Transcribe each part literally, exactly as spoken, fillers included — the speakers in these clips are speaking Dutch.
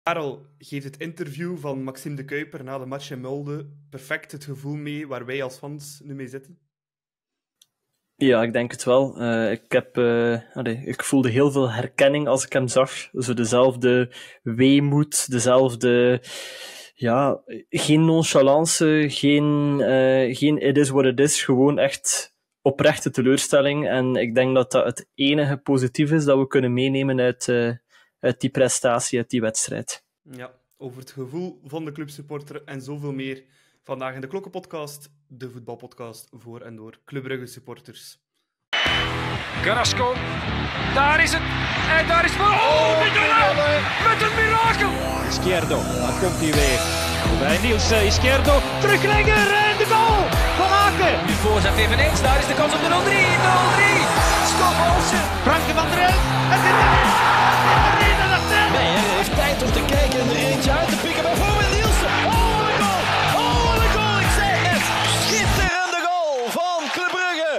Karel geeft het interview van Maxime de Cuyper na de match in Molde perfect het gevoel mee waar wij als fans nu mee zitten? Ja, ik denk het wel. Uh, ik, heb, uh, allee, ik voelde heel veel herkenning als ik hem zag. Zo dezelfde weemoed, dezelfde... Ja, geen nonchalance, geen, uh, geen it is what it is, gewoon echt oprechte teleurstelling. En ik denk dat dat het enige positief is dat we kunnen meenemen uit, uh, uit die prestatie, uit die wedstrijd. Ja, over het gevoel van de clubsupporter en zoveel meer vandaag in de Klokkenpodcast, de voetbalpodcast voor en door Club Brugge supporters. Carrasco, daar is het. En daar is het. Oh, Mignolet! Met een mirakel! Izquierdo, daar komt hij weer. Bij Niels Izquierdo, teruglegger en de goal van Aken. Nu voorzet eveneens, daar is de kans op de nul drie. nul drie, Scott Olsen. Franke van der Elf, het is erin! Het is erin en dat is Nee, hij heeft tijd om te kijken en er eentje uit te pikken. Bijvoorbeeld Nielsen. Oh, wat een goal! Oh, wat een goal, ik zei het! Schitterende goal van Club Brugge!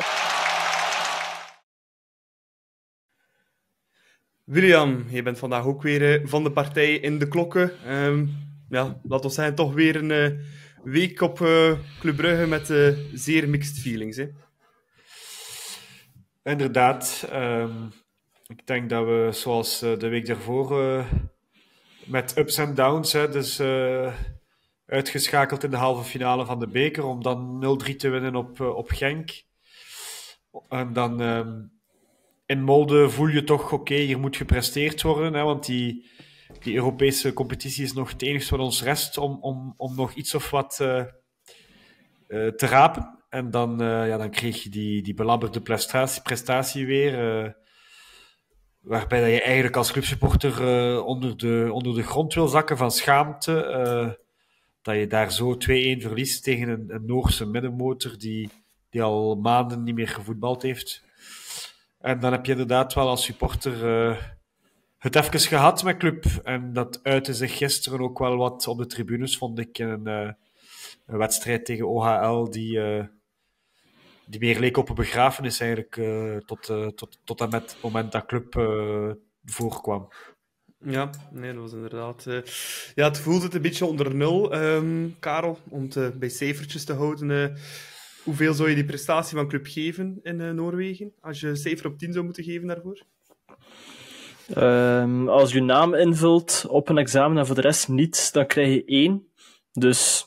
William, je bent vandaag ook weer uh, van de partij in de klokken. Um, ja, laten we zeggen, toch weer een uh, week op uh, Club Brugge met uh, zeer mixed feelings. Hè? Inderdaad. Um, ik denk dat we, zoals uh, de week daarvoor, uh, met ups en downs, hè, dus uh, uitgeschakeld in de halve finale van de beker, om dan nul drie te winnen op, uh, op Genk. En dan... Um, In Molde voel je toch, oké, okay, hier moet gepresteerd worden, hè, want die, die Europese competitie is nog het enige wat ons rest om, om, om nog iets of wat uh, uh, te rapen. En dan, uh, ja, dan kreeg je die, die belabberde prestatie, prestatie weer, uh, waarbij dat je eigenlijk als clubsupporter uh, onder, de, onder de grond wil zakken van schaamte. Uh, dat je daar zo twee-een verliest tegen een, een Noorse middenmotor die, die al maanden niet meer gevoetbald heeft. En dan heb je inderdaad wel als supporter uh, het even gehad met club. En dat uitte zich gisteren ook wel wat op de tribunes, vond ik, in een, uh, een wedstrijd tegen O H L die, uh, die meer leek op een begrafenis eigenlijk, uh, tot, uh, tot, tot en met het moment dat club uh, voorkwam. Ja, nee, dat was inderdaad... Uh, ja, het voelde het een beetje onder nul, um, Karel, om het bij cijfertjes te houden... Uh, Hoeveel zou je die prestatie van club geven in uh, Noorwegen? Als je een cijfer op tien zou moeten geven daarvoor? Um, als je naam invult op een examen en voor de rest niets, dan krijg je één. Dus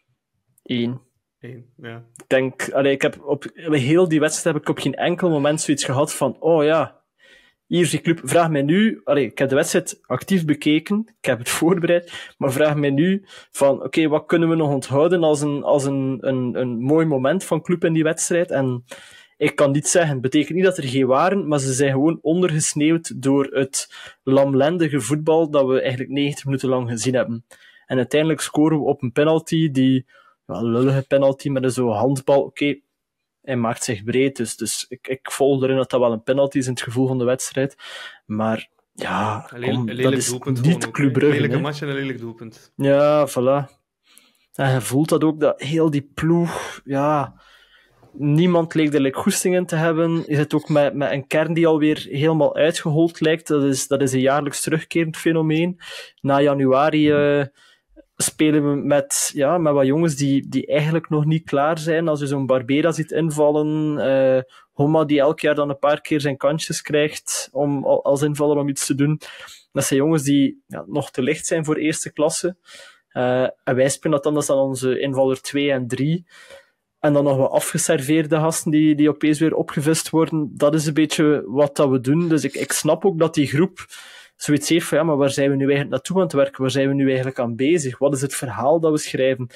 één. Eén, ja. Ik denk, allee, ik heb op heel die wedstrijd heb ik op geen enkel moment zoiets gehad van, oh ja, hier is die club. Vraag mij nu, allee, ik heb de wedstrijd actief bekeken, ik heb het voorbereid, maar vraag mij nu van, oké, okay, wat kunnen we nog onthouden als een, als een, een, een mooi moment van club in die wedstrijd? En ik kan niet zeggen, het betekent niet dat er geen waren, maar ze zijn gewoon ondergesneeuwd door het lamlendige voetbal dat we eigenlijk negentig minuten lang gezien hebben. En uiteindelijk scoren we op een penalty, die, wel een lullige penalty met een zo'n handbal, oké, okay, hij maakt zich breed, dus, dus ik, ik volg erin dat dat wel een penalty is in het gevoel van de wedstrijd. Maar ja, een kom, lelijk dat is doelpunt niet Club Brugge. Een lelijke match en een lelijk doelpunt. Ja, voilà. En je voelt dat ook, dat heel die ploeg, ja, niemand leek er like goesting in te hebben. Je zit ook met, met een kern die alweer helemaal uitgehold lijkt. Dat is, dat is een jaarlijks terugkerend fenomeen. Na januari... Uh, spelen we met, ja, met wat jongens die, die eigenlijk nog niet klaar zijn. Als je zo'n Barbera ziet invallen, uh, Homa die elk jaar dan een paar keer zijn kansjes krijgt om, als invaller om iets te doen. Dat zijn jongens die ja, nog te licht zijn voor eerste klasse. Uh, en wij spelen dat dan, dat is dan onze invaller twee en drie. En dan nog wat afgeserveerde gasten die, die opeens weer opgevist worden. Dat is een beetje wat dat we doen. Dus ik, ik snap ook dat die groep zoiets heeft van, ja, maar waar zijn we nu eigenlijk naartoe aan het werken? Waar zijn we nu eigenlijk aan bezig? Wat is het verhaal dat we schrijven?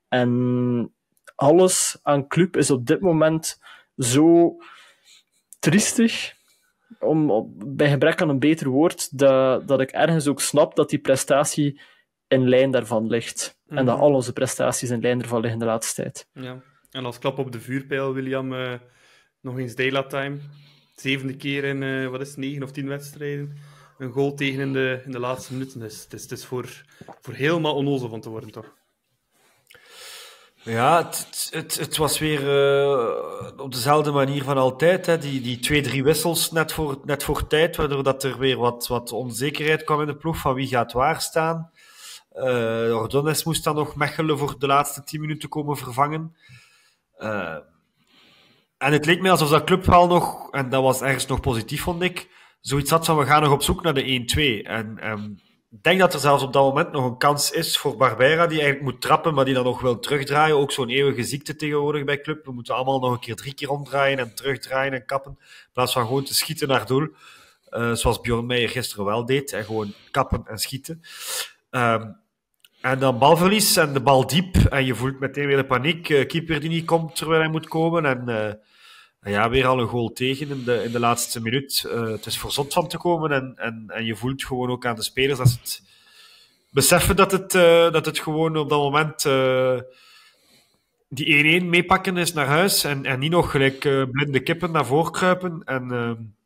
En alles aan club is op dit moment zo triestig, om, op, bij gebrek aan een beter woord, dat, dat ik ergens ook snap dat die prestatie in lijn daarvan ligt. Mm-hmm. En dat al onze prestaties in lijn daarvan liggen de laatste tijd. Ja. En als klap op de vuurpijl, William, uh, nog eens Daylight Time. Zevende keer in, uh, wat is het, negen of tien wedstrijden. Een goal tegen in de, in de laatste minuten. Dus het is, het is voor, voor helemaal onnozel van te worden, toch? Ja, het, het, het was weer uh, op dezelfde manier van altijd. Hè. Die, die twee, drie wissels net voor, net voor tijd, waardoor dat er weer wat, wat onzekerheid kwam in de ploeg van wie gaat waar staan. Uh, Ordóñez moest dan nog Mechelen voor de laatste tien minuten komen vervangen. Uh, en het leek mij alsof dat club wel nog, en dat was ergens nog positief, vond ik, zoiets had van we gaan nog op zoek naar de één-twee. En um, ik denk dat er zelfs op dat moment nog een kans is voor Barbera, die eigenlijk moet trappen, maar die dan nog wil terugdraaien. Ook zo'n eeuwige ziekte tegenwoordig bij club. We moeten allemaal nog een keer drie keer omdraaien en terugdraaien en kappen, in plaats van gewoon te schieten naar doel. Uh, zoals Bjorn Meijer gisteren wel deed. En gewoon kappen en schieten. Um, en dan balverlies en de bal diep. En je voelt meteen weer de paniek. Uh, keeper die niet komt terwijl hij moet komen. En uh, ja, weer al een goal tegen in de, in de laatste minuut. Uh, het is verzot van te komen. En, en, en je voelt gewoon ook aan de spelers dat ze het beseffen dat het, uh, dat het gewoon op dat moment uh, die één-één meepakken is naar huis. En, en niet nog gelijk uh, blinde kippen naar voren kruipen. En uh,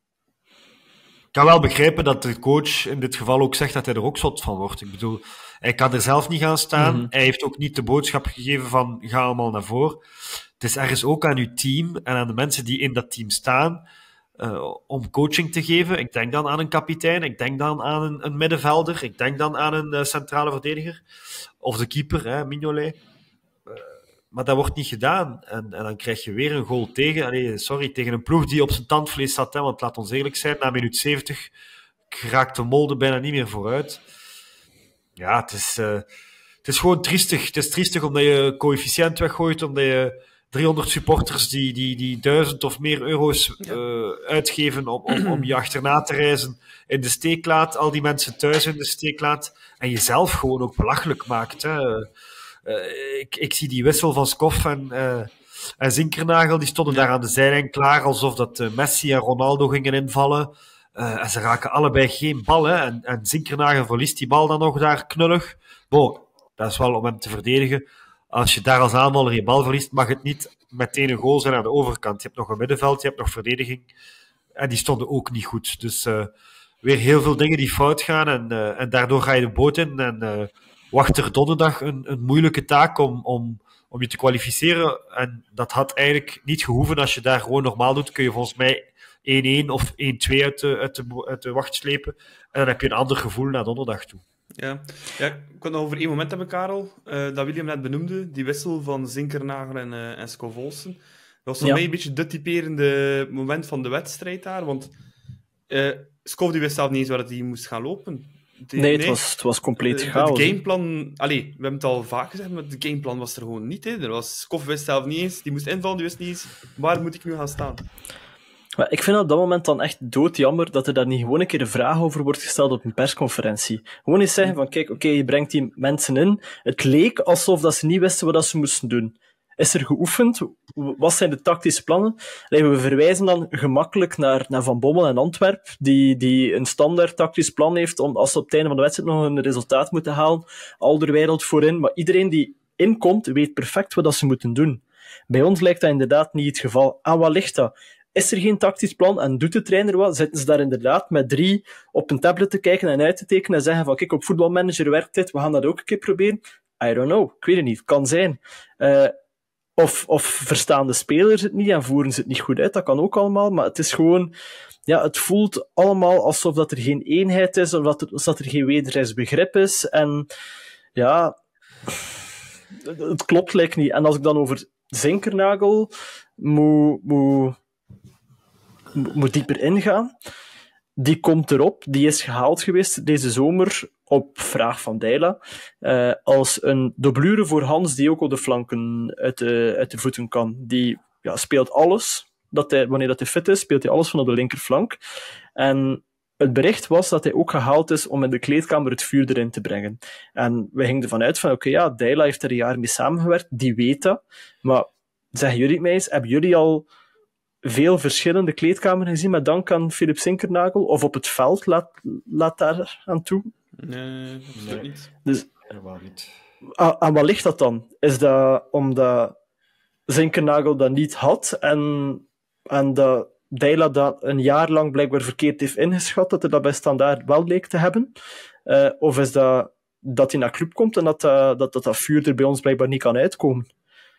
ik kan wel begrijpen dat de coach in dit geval ook zegt dat hij er ook zot van wordt. Ik bedoel, hij kan er zelf niet gaan staan. Mm-hmm. Hij heeft ook niet de boodschap gegeven van ga allemaal naar voren. Het is ergens ook aan uw team en aan de mensen die in dat team staan uh, om coaching te geven. Ik denk dan aan een kapitein, ik denk dan aan een, een middenvelder, ik denk dan aan een uh, centrale verdediger. Of de keeper, hè, Mignolet. Uh, maar dat wordt niet gedaan. En, en dan krijg je weer een goal tegen. Allee, sorry, tegen een ploeg die op zijn tandvlees zat. Hè, want laat ons eerlijk zijn, na minuut zeventig raakt de Molde bijna niet meer vooruit. Ja, het is, uh, het is gewoon triestig. Het is triestig omdat je coëfficiënt weggooit, omdat je driehonderd supporters die, die, die duizend of meer euro's uh, uitgeven om, om, om je achterna te reizen in de steek laat, al die mensen thuis in de steek laat en jezelf gewoon ook belachelijk maakt. Hè. Uh, ik, ik zie die wissel van Skof en, uh, en Zinkernagel, die stonden ja. daar aan de zijlijn klaar, alsof dat uh, Messi en Ronaldo gingen invallen. Uh, en ze raken allebei geen bal, hè. En, en Zinkernagel verliest die bal dan nog daar knullig. Bon, dat is wel om hem te verdedigen. Als je daar als aanvaller je bal verliest, mag het niet meteen een goal zijn aan de overkant. Je hebt nog een middenveld, je hebt nog verdediging. En die stonden ook niet goed. Dus uh, weer heel veel dingen die fout gaan. En, uh, en daardoor ga je de boot in. En uh, wacht er donderdag een, een moeilijke taak om, om, om je te kwalificeren. En dat had eigenlijk niet gehoeven. Als je daar gewoon normaal doet, kun je volgens mij één-één of één-twee uit de, uit, de, uit de wacht slepen. En dan heb je een ander gevoel naar donderdag toe. Ja, ja ik kon nog over één moment hebben, Karel, uh, dat William net benoemde, die wissel van Zinkernagel en, uh, en Scovolsen. Dat was voor ja. mij een beetje het typerende moment van de wedstrijd daar, want uh, Skov die wist zelf niet eens waar hij moest gaan lopen. Die, nee, het, nee, was, het was compleet uh, chaos. Het gameplan, allee, we hebben het al vaak gezegd, maar het gameplan was er gewoon niet. Hè. Er was, Skov wist zelf niet eens, die moest invallen, die wist niet eens, waar moet ik nu gaan staan? Maar ik vind op dat moment dan echt doodjammer dat er daar niet gewoon een keer een vraag over wordt gesteld op een persconferentie. Gewoon eens zeggen van, kijk, oké, okay, je brengt die mensen in. Het leek alsof dat ze niet wisten wat ze moesten doen. Is er geoefend? Wat zijn de tactische plannen? We verwijzen dan gemakkelijk naar, naar Van Bommel en Antwerp, die, die een standaard tactisch plan heeft om, als ze op het einde van de wedstrijd nog een resultaat moeten halen, al de wereld voorin. Maar iedereen die inkomt, weet perfect wat ze moeten doen. Bij ons lijkt dat inderdaad niet het geval. Aan wat ligt dat? Is er geen tactisch plan en doet de trainer wat? Zitten ze daar inderdaad met drie op een tablet te kijken en uit te tekenen en zeggen van kijk, op voetbalmanager werkt dit, we gaan dat ook een keer proberen? I don't know, ik weet het niet, kan zijn. Uh, of, of verstaan de spelers het niet en voeren ze het niet goed uit, dat kan ook allemaal, maar het is gewoon, ja, het voelt allemaal alsof dat er geen eenheid is, of dat er, dat er geen wederzijds begrip is en ja, het klopt lijkt niet. En als ik dan over Zinkernagel moet, moet moet dieper ingaan. Die komt erop, die is gehaald geweest deze zomer op vraag van Deila, uh, als een doublure voor Hans die ook op de flanken uit de, uit de voeten kan. Die ja, speelt alles, dat hij, wanneer dat hij fit is, speelt hij alles van op de linkerflank. En het bericht was dat hij ook gehaald is om in de kleedkamer het vuur erin te brengen. En we gingen ervan uit van, oké, okay, ja, Deila heeft er een jaar mee samengewerkt, die weet dat. Maar zeggen jullie het mij eens, hebben jullie al veel verschillende kleedkamers gezien met dank aan Philip Zinkernagel? Of op het veld, laat, laat daar aan toe? Nee, absoluut niet. Dus, niet. Aan, aan wat ligt dat dan? Is dat omdat Zinkernagel dat niet had en, en dat Deila dat een jaar lang blijkbaar verkeerd heeft ingeschat, dat er dat bij standaard wel leek te hebben? Uh, of is dat dat hij naar club komt en dat, uh, dat, dat dat vuur er bij ons blijkbaar niet kan uitkomen?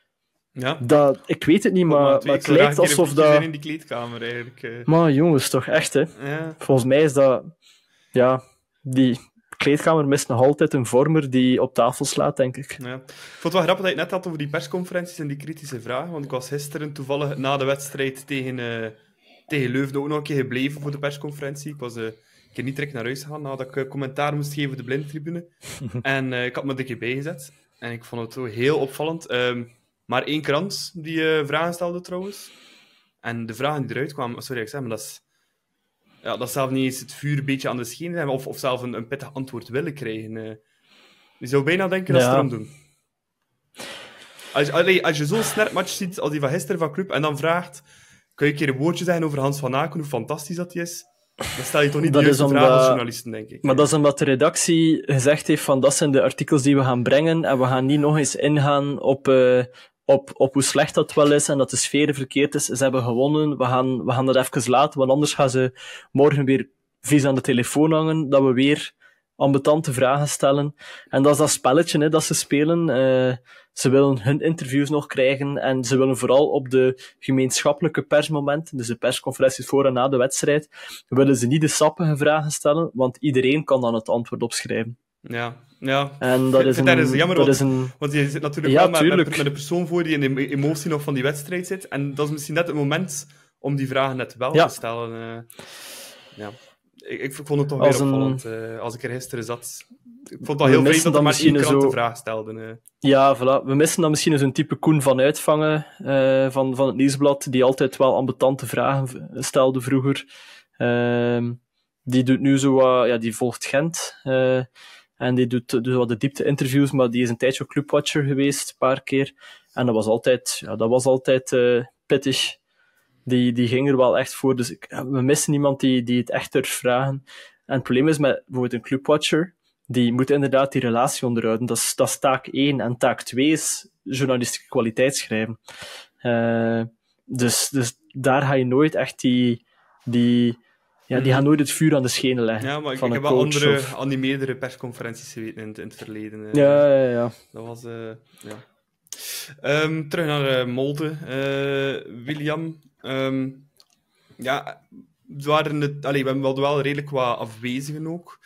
Ja. Dat, ik weet het niet, maar, maar maar twee, het lijkt alsof dat... in die kleedkamer, eigenlijk. Uh. Maar jongens, toch echt, hè. Ja. Volgens mij is dat... Ja, die kleedkamer mist nog altijd een vormer die op tafel slaat, denk ik. Ja. Ik vond het wel grappig dat je het net had over die persconferenties en die kritische vragen, want ik was gisteren toevallig na de wedstrijd tegen, uh, tegen Leuven ook nog een keer gebleven voor de persconferentie. Ik was uh, een keer niet direct naar huis gegaan nadat ik uh, commentaar moest geven op de blindtribune. En uh, ik had me er een keer bijgezet. En ik vond het zo heel opvallend. Um, maar één krant die uh, vragen stelde trouwens. En de vragen die eruit kwamen... Sorry, ik zeg maar dat is... Ja, dat zelf niet eens het vuur een beetje aan de schenen hebben, of, of zelf een, een pittig antwoord willen krijgen. Uh, je zou bijna denken dat ze ja. het erom doen. Als, allee, als je zo'n snert match ziet als die van gisteren van Club, en dan vraagt, kun je een keer een woordje zeggen over Hans van Aken, hoe fantastisch dat hij is, dan stel je toch niet de juiste omdat... vraag als journalisten, denk ik. Maar dat is omdat de redactie gezegd heeft van dat zijn de artikels die we gaan brengen, en we gaan niet nog eens ingaan op... Uh... Op, op hoe slecht dat wel is en dat de sfeer verkeerd is. Ze hebben gewonnen, we gaan, we gaan dat even laten, want anders gaan ze morgen weer vies aan de telefoon hangen, dat we weer ambetante vragen stellen. En dat is dat spelletje hè, dat ze spelen. Uh, ze willen hun interviews nog krijgen en ze willen vooral op de gemeenschappelijke persmomenten, dus de persconferenties voor en na de wedstrijd, willen ze niet de sappige vragen stellen, want iedereen kan dan het antwoord opschrijven. Ja, ja. En dat is een... Dat is jammer, dat want, is een... want je zit natuurlijk ja, wel met, met, met een persoon voor die in de emotie nog van die wedstrijd zit. En dat is misschien net het moment om die vragen net wel ja. te stellen. Uh, ja. Ik, ik vond het toch weer opvallend een... uh, als ik er gisteren zat. Ik vond het al heel vreemd dat er maar één krant zo... de vraag stelde. Uh. Ja, voilà. We missen dan misschien zo'n type Koen van Uitvangen uh, van, van het Nieuwsblad, die altijd wel ambetante vragen stelde vroeger. Uh, die doet nu zo... Uh, ja, die volgt Gent... Uh, En die doet, doet wat de diepte-interviews, maar die is een tijdje Clubwatcher geweest, een paar keer. En dat was altijd, ja, dat was altijd uh, pittig. Die, die ging er wel echt voor. Dus ik, we missen iemand die, die het echt durft vragen. En het probleem is met bijvoorbeeld een Clubwatcher, die moet inderdaad die relatie onderhouden. Dat is, dat is taak één. En taak twee is journalistieke kwaliteit schrijven. Uh, dus, dus daar ga je nooit echt die... die Ja, die gaan nooit het vuur aan de schenen leggen. Ja, maar ik, van ik heb wel andere, of... aan die meerdere persconferenties geweten in, in het verleden. Uh, ja, ja, ja. Dat was... Uh, ja. Um, terug naar uh, Molde. Uh, William. Um, ja, we, waren het, allee, we hebben wel redelijk wat afwezigen ook.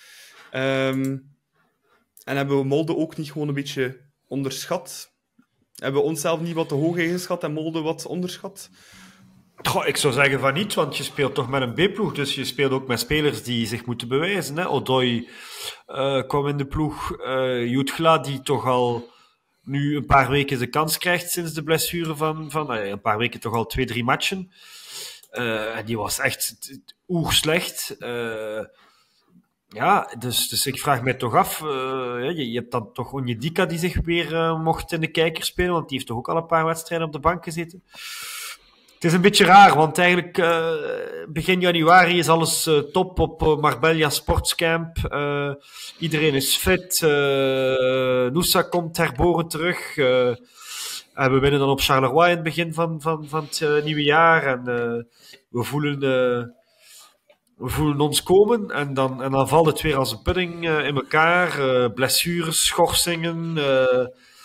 Um, en hebben we Molde ook niet gewoon een beetje onderschat? Hebben we onszelf niet wat te hoog ingeschat en Molde wat onderschat? Goh, ik zou zeggen van niet, want je speelt toch met een B-ploeg, dus je speelt ook met spelers die zich moeten bewijzen. Hè? Odoi uh, kwam in de ploeg, uh, Jutgla, die toch al nu een paar weken de kans krijgt sinds de blessure van, van uh, een paar weken toch al twee, drie matchen. Uh, en die was echt oer slecht. Uh, ja, dus, dus ik vraag mij toch af, uh, je, je hebt dan toch Onyedika die zich weer uh, mocht in de kijker spelen, want die heeft toch ook al een paar wedstrijden op de bank gezeten. Het is een beetje raar, want eigenlijk uh, begin januari is alles uh, top op uh, Marbella Sportscamp. Uh, iedereen is fit. Uh, Nusa komt herboren terug. Uh, en we winnen dan op Charleroi in het begin van, van, van het uh, nieuwe jaar. En uh, we, voelen, uh, we voelen ons komen. En dan, en dan valt het weer als een pudding uh, in elkaar. Uh, blessures, schorsingen... Uh,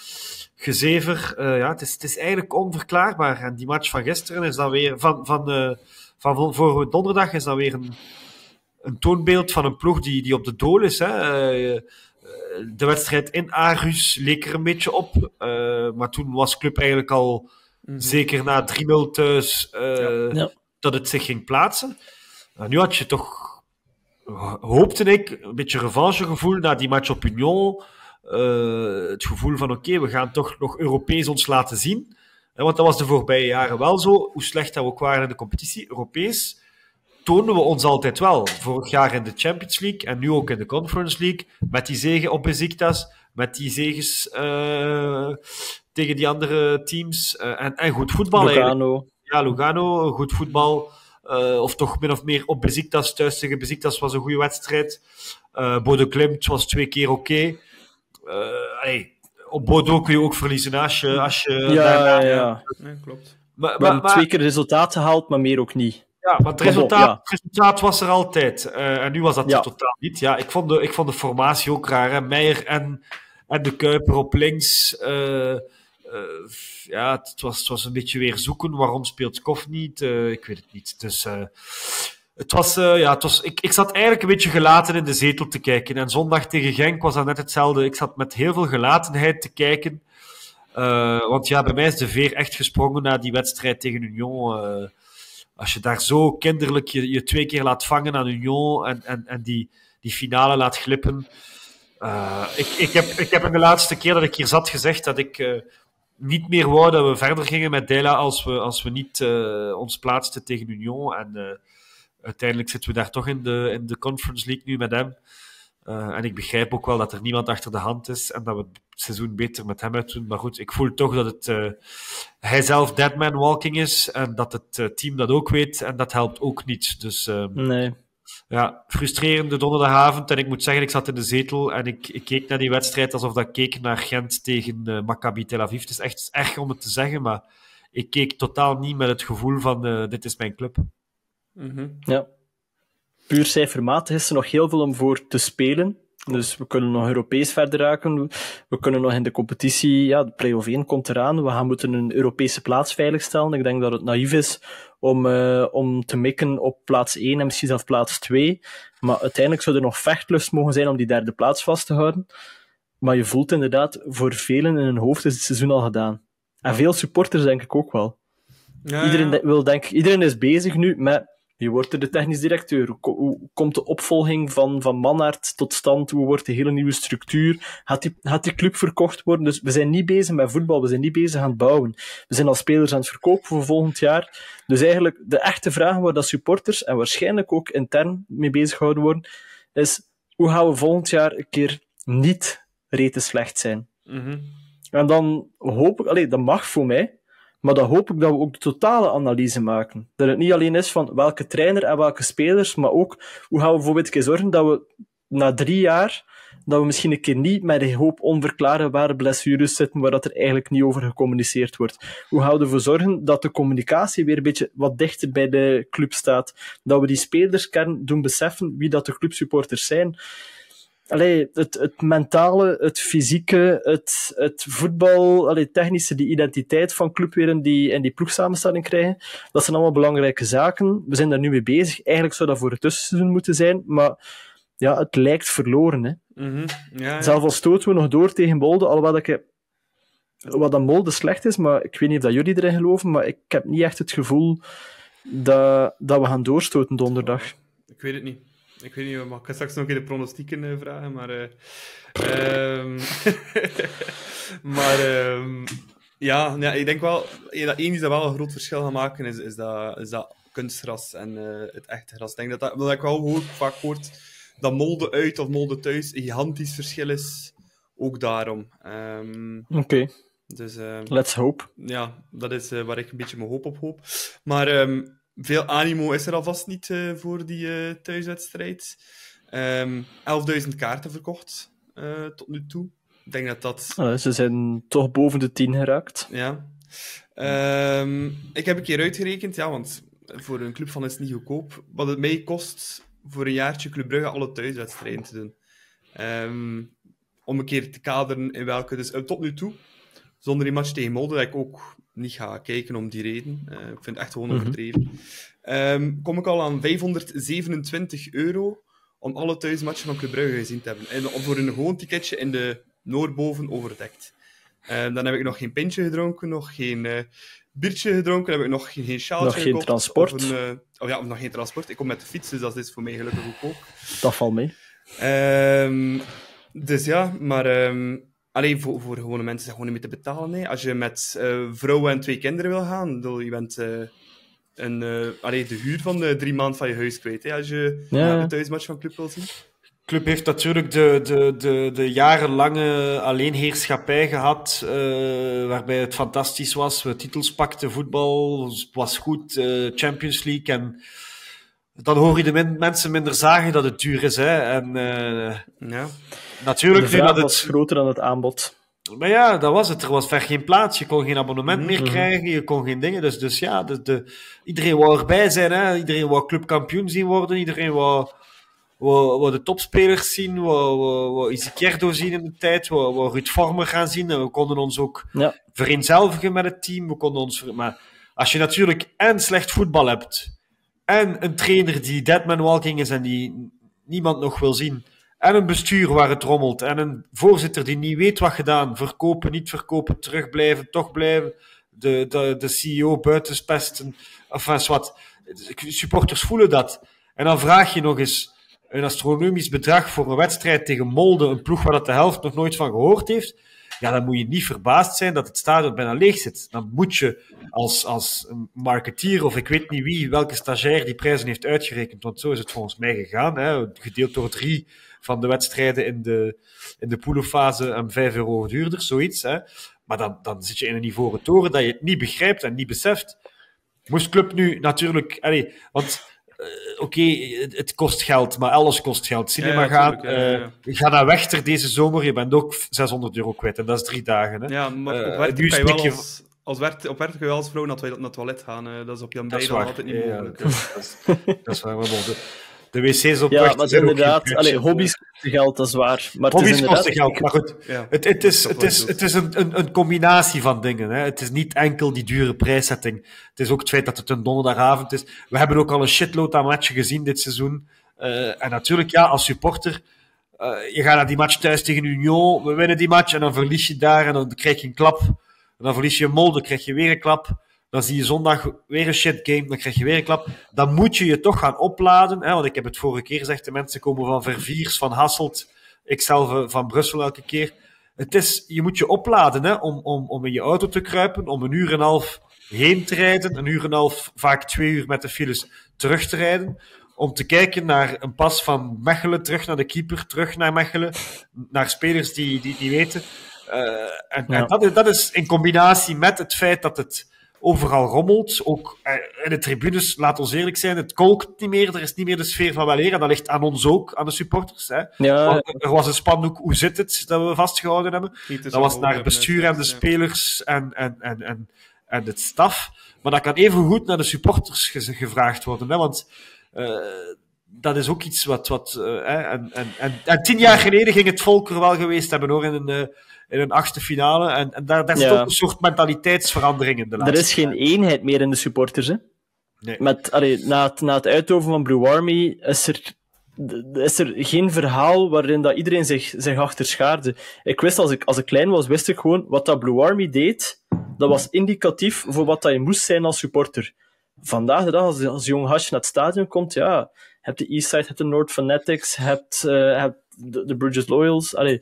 Gezever, uh, ja, het is, het is eigenlijk onverklaarbaar. En die match van gisteren is dan weer, van, van, uh, van vorige donderdag, is dan weer een, een toonbeeld van een ploeg die, die op de dool is. Hè. Uh, de wedstrijd in Aarhus leek er een beetje op. Uh, maar toen was Club eigenlijk al mm-hmm. zeker na drie nul thuis uh, ja. Ja. dat het zich ging plaatsen. Uh, nu had je toch, hoopte ik, een beetje revanchegevoel na die match op Union. Uh, het gevoel van oké, okay, we gaan toch nog Europees ons laten zien. Uh, want dat was de voorbije jaren wel zo. Hoe slecht dat we ook waren in de competitie, Europees, toonden we ons altijd wel. Vorig jaar in de Champions League en nu ook in de Conference League. Met die zege op Besiktas, met die zeges uh, tegen die andere teams. Uh, en, en goed voetbal Lugano. Eigenlijk. Ja, Lugano, goed voetbal. Uh, of toch min of meer op Besiktas, thuis tegen Besiktas was een goede wedstrijd. Uh, Bodo Glimt was twee keer oké. Okay. Uh, hey, op Bordeaux kun je ook verliezen als je... Als je ja, daarna, ja, ja. ja, klopt. Maar, we maar, hebben maar, twee keer resultaat gehaald, maar meer ook niet. Ja, maar het resultaat, ja. het resultaat was er altijd. Uh, en nu was dat ja. totaal niet. Ja, ik vond de, ik vond de formatie ook raar. Hè? Meijer en, en de Kuiper op links. Uh, uh, ja, het was, het was een beetje weer zoeken. Waarom speelt Kof niet? Uh, ik weet het niet. Dus uh, het was, uh, ja, het was, ik, ik zat eigenlijk een beetje gelaten in de zetel te kijken. En zondag tegen Genk was dat net hetzelfde. Ik zat met heel veel gelatenheid te kijken. Uh, want ja, bij mij is de veer echt gesprongen na die wedstrijd tegen Union. Uh, als je daar zo kinderlijk je, je twee keer laat vangen aan Union en, en, en die, die finale laat glippen. Uh, ik, ik, heb, ik heb in de laatste keer dat ik hier zat gezegd dat ik uh, niet meer wou dat we verder gingen met Dela als we, als we niet uh, ons plaatsten tegen Union. En uh, uiteindelijk zitten we daar toch in de, in de Conference League nu met hem. Uh, en ik begrijp ook wel dat er niemand achter de hand is en dat we het seizoen beter met hem uit doen. Maar goed, ik voel toch dat het uh, hij zelf dead man walking is en dat het uh, team dat ook weet en dat helpt ook niet. Dus uh, nee. Ja, frustrerende donderdagavond. En ik moet zeggen, ik zat in de zetel en ik, ik keek naar die wedstrijd alsof dat ik keek naar Gent tegen uh, Maccabi Tel Aviv. Het is echt erg om het te zeggen, maar ik keek totaal niet met het gevoel van uh, dit is mijn club. Mm-hmm. Ja. Puur cijfermatig is er nog heel veel om voor te spelen. Dus we kunnen nog Europees verder raken. We kunnen nog in de competitie... Ja, de play-off één komt eraan. We gaan moeten een Europese plaats veiligstellen. Ik denk dat het naïef is om, uh, om te mikken op plaats één en misschien zelfs plaats twee. Maar uiteindelijk zou er nog vechtlust mogen zijn om die derde plaats vast te houden. Maar je voelt inderdaad, voor velen in hun hoofd is het seizoen al gedaan. En veel supporters denk ik ook wel. Ja, iedereen, ja. wil, denk, iedereen is bezig nu met... Wie wordt er de technisch directeur? Hoe komt de opvolging van, van Manhart tot stand? Hoe wordt de hele nieuwe structuur? Gaat die, gaat die club verkocht worden? Dus we zijn niet bezig met voetbal, we zijn niet bezig aan het bouwen. We zijn al spelers aan het verkopen voor volgend jaar. Dus eigenlijk, de echte vraag waar dat supporters, en waarschijnlijk ook intern mee bezig gehouden worden, is, hoe gaan we volgend jaar een keer niet rete slecht zijn? Mm-hmm. En dan hoop ik, allee, dat mag voor mij, maar dan hoop ik dat we ook de totale analyse maken. Dat het niet alleen is van welke trainer en welke spelers, maar ook hoe gaan we bijvoorbeeld een keer zorgen dat we na drie jaar, dat we misschien een keer niet met een hoop onverklaarbare blessures zitten waar dat er eigenlijk niet over gecommuniceerd wordt. Hoe gaan we ervoor zorgen dat de communicatie weer een beetje wat dichter bij de club staat? Dat we die spelerskern doen beseffen wie dat de clubsupporters zijn. Allee, het, het mentale, het fysieke, het, het voetbal, allee, technische, die identiteit van club weer in die, in die ploegsamenstelling krijgen. Dat zijn allemaal belangrijke zaken. We zijn daar nu mee bezig. Eigenlijk zou dat voor het tussenseizoen moeten zijn, maar ja, het lijkt verloren. Hè. Mm-hmm. Ja, ja. Zelf al stoten we nog door tegen Molde, alhoewel dat ik, wat dat Molde slecht is, maar ik weet niet of dat jullie erin geloven, maar ik heb niet echt het gevoel dat, dat we gaan doorstoten donderdag. Ik weet het niet. Ik weet niet, mag ik straks nog een keer de pronostieken uh, vragen, maar... Uh, um, maar um, ja, ja, ik denk wel... Dat één iets dat wel een groot verschil gaat maken, is, is, dat, is dat kunstgras en uh, het echte gras. Ik denk dat dat, dat ik wel hoor, vaak hoort dat Molde uit of Molde thuis een gigantisch verschil is. Ook daarom. Um, Oké. Okay. Dus, um, let's hope. Ja, dat is uh, waar ik een beetje mijn hoop op hoop. Maar... Um, Veel animo is er alvast niet uh, voor die uh, thuiswedstrijd. Um, elfduizend kaarten verkocht uh, tot nu toe. Ik denk dat dat... Ah, ze zijn toch boven de tien geraakt. Ja. Um, ik heb een keer uitgerekend, ja, want voor een club van is het niet goedkoop, wat het mij kost voor een jaartje Club Brugge alle thuiswedstrijden te doen. Um, om een keer te kaderen in welke... Dus uh, tot nu toe, zonder die match tegen Molde, dat ik ook... niet ga kijken om die reden. Uh, ik vind het echt gewoon overdreven. Mm-hmm. Um, kom ik al aan vijfhonderdzevenentwintig euro om alle thuismatchen van Club Brugge gezien te hebben. En voor een gewoon ticketje in de Noordboven overdekt. Um, dan heb ik nog geen pintje gedronken, nog geen uh, biertje gedronken, heb ik nog geen, geen sjaaltje Nog geen transport. Of, een, uh, oh ja, of nog geen transport. Ik kom met de fiets, dus dat is voor mij gelukkig ook ook. Dat valt mee. Um, dus ja, maar... Um, Alleen voor, voor gewone mensen is dat gewoon niet meer te betalen. Hè. Als je met uh, vrouwen en twee kinderen wil gaan, dan je bent uh, een, uh, allee, de huur van de drie maanden van je huis kwijt. Hè, als je ja. uh, een thuismatch van Club wil zien. Club heeft natuurlijk de, de, de, de jarenlange alleenheerschappij gehad, uh, waarbij het fantastisch was. We titels pakten, voetbal was goed, uh, Champions League. En dan hoor je de min- mensen minder zagen dat het duur is. Hè. En, uh, ja. Natuurlijk, de vraag dat het was groter dan het aanbod. Maar ja, dat was het. Er was ver geen plaats. Je kon geen abonnement mm-hmm. meer krijgen. Je kon geen dingen. Dus, dus ja, de, de, iedereen wou erbij zijn. Hè? Iedereen wou clubkampioen zien worden. Iedereen wou we, we de topspelers zien, we, we, we Izquierdo zien in de tijd, we, we Ruud Vormer gaan zien. En we konden ons ook Ja. vereenzelvigen met het team. We konden ons ver... Maar als je natuurlijk en slecht voetbal hebt, en een trainer die deadman walking is en die niemand nog wil zien, en een bestuur waar het rommelt, en een voorzitter die niet weet wat gedaan, verkopen, niet verkopen, terugblijven, toch blijven, de, de, de C E O buitenspesten, enfin, wat. Supporters voelen dat. En dan vraag je nog eens een astronomisch bedrag voor een wedstrijd tegen Molde, een ploeg waar dat de helft nog nooit van gehoord heeft. Ja, dan moet je niet verbaasd zijn dat het stadion bijna leeg zit. Dan moet je als, als marketeer, of ik weet niet wie, welke stagiair die prijzen heeft uitgerekend, want zo is het volgens mij gegaan, hè, gedeeld door drie van de wedstrijden in de, in de poelenfase en vijf euro duurder, zoiets. Hè. Maar dan, dan zit je in een ivoren toren dat je het niet begrijpt en niet beseft. Moest club nu natuurlijk... Allez, want... Uh, Oké, okay, het, het kost geld, maar alles kost geld. Cinema ja, gaan, ja, ja, ja. uh, ga naar Wechter deze zomer, je bent ook zeshonderd euro kwijt. En dat is drie dagen. Hè. Ja, maar Uh, op Werchter nu kan je wel je... als, als Werchter, op Werchter kan je wel als vrouw naar het toilet gaan. Uh, dat is op Jan Bij dan altijd niet ja, mogelijk. Ja, dat, is, dat is waar, maar bon, de, de wc's op Ja, Wechter maar zijn ook inderdaad, geen allee, hobby's kosten geld, dat is waar. Maar het Hobby's is kosten inderdaad... geld, maar goed. Ja, Het, het is, dat het is, het is een, een, een combinatie van dingen. Hè. Het is niet enkel die dure prijszetting. Het is ook het feit dat het een donderdagavond is. We hebben ook al een shitload aan matchen gezien dit seizoen. Uh, en natuurlijk, ja, als supporter, uh, je gaat naar die match thuis tegen Union, we winnen die match en dan verlies je daar en dan krijg je een klap. En dan verlies je een Molde, dan krijg je weer een klap. Dan zie je zondag weer een shit game, dan krijg je weer een klap. Dan moet je je toch gaan opladen, hè, want ik heb het vorige keer gezegd, de mensen komen van Verviers, van Hasselt, ikzelf van Brussel elke keer. Het is, je moet je opladen, hè, om, om, om in je auto te kruipen, om een uur en een half heen te rijden, een uur en een half, vaak twee uur met de files terug te rijden, om te kijken naar een pas van Mechelen, terug naar de keeper, terug naar Mechelen, naar spelers die, die, die weten. Uh, en Ja. en dat, is, dat is in combinatie met het feit dat het overal rommelt, ook in de tribunes, laat ons eerlijk zijn, het kolkt niet meer, er is niet meer de sfeer van weleer, en dat ligt aan ons ook, aan de supporters. Hè. Ja, Er was een spandoek, hoe zit het, dat we vastgehouden hebben. Dat was naar het bestuur en de spelers en, en, en, en, en het staf. Maar dat kan even goed naar de supporters ge- gevraagd worden, hè, want uh, dat is ook iets wat... wat uh, en, en, en, en tien jaar geleden ging het volk er wel geweest hebben, hoor, in een... Uh, in een achtste finale. En, en daar, daar zit Ja. ook een soort mentaliteitsverandering in de er laatste is geen eenheid meer in de supporters, hè. Nee. Met, allee, na, het, na het uitoven van Blue Army is er, d- is er geen verhaal waarin dat iedereen zich, zich achter schaarde. Ik wist, als ik, als ik klein was, wist ik gewoon wat dat Blue Army deed, dat was indicatief voor wat dat je moest zijn als supporter. Vandaag de dag, als, als jong hasje naar het stadion komt, ja, je hebt de Eastside, je hebt de North Fanatics, je hebt, uh, je hebt de, de Bridges Loyals, allee...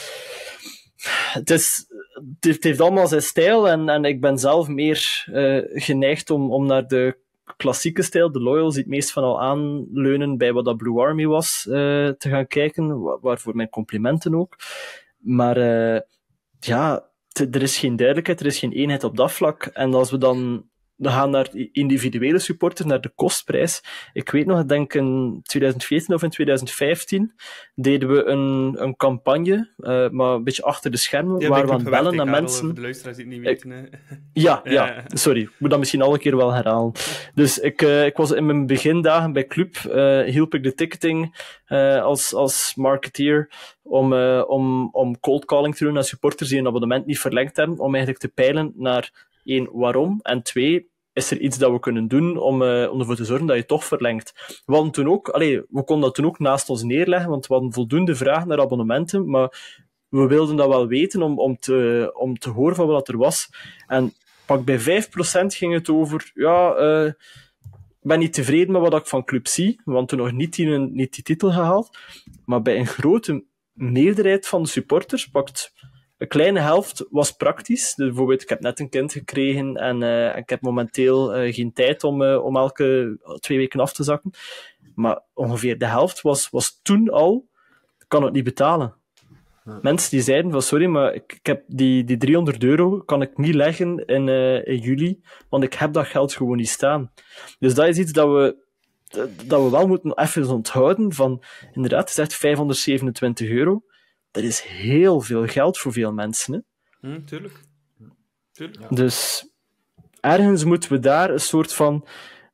Het, is, het, heeft, het heeft allemaal zijn stijl en, en ik ben zelf meer uh, geneigd om, om naar de klassieke stijl, de Loyals, die het meest van al aanleunen bij wat dat Blue Army was, uh, te gaan kijken, wa- waarvoor mijn complimenten ook. Maar uh, ja, t- er is geen duidelijkheid, er is geen eenheid op dat vlak. En als we dan we gaan naar individuele supporters, naar de kostprijs. Ik weet nog, ik denk in twintig veertien of in twintig vijftien deden we een, een campagne, uh, maar een beetje achter de schermen, Ja, waar ik we heb aan het bellen gewerkt, naar Karel, mensen. voor de luisteraars die het niet weten. Hè. Ja, ja, Ja. sorry. Ik moet dat misschien alle keer wel herhalen. Dus ik, uh, ik was in mijn begindagen bij Club, uh, hielp ik de ticketing uh, als, als marketeer om, uh, om, om cold calling te doen naar supporters die een abonnement niet verlengd hebben, om eigenlijk te peilen naar één, waarom, en twee, is er iets dat we kunnen doen om, uh, om ervoor te zorgen dat je toch verlengt. We hadden toen ook, allee, we konden dat toen ook naast ons neerleggen, want we hadden voldoende vragen naar abonnementen, maar we wilden dat wel weten om, om, te, om te horen van wat er was. En pak bij vijf procent ging het over, ja, uh, ik ben niet tevreden met wat ik van Club zie, want toen nog niet die, niet die titel gehaald. Maar bij een grote meerderheid van de supporters pakt een kleine helft was praktisch. Dus bijvoorbeeld, ik heb net een kind gekregen en uh, ik heb momenteel uh, geen tijd om, uh, om elke twee weken af te zakken. Maar ongeveer de helft was, was toen al, kan het niet betalen. Ja. Mensen die zeiden van sorry, maar ik, ik heb die, die driehonderd euro kan ik niet leggen in, uh, in juli, want ik heb dat geld gewoon niet staan. Dus dat is iets dat we, dat we wel moeten even onthouden van, inderdaad, het is echt vijfhonderdzevenentwintig euro. Dat is heel veel geld voor veel mensen. Hè? Hm, tuurlijk. tuurlijk. Ja. Dus ergens moeten we daar een soort van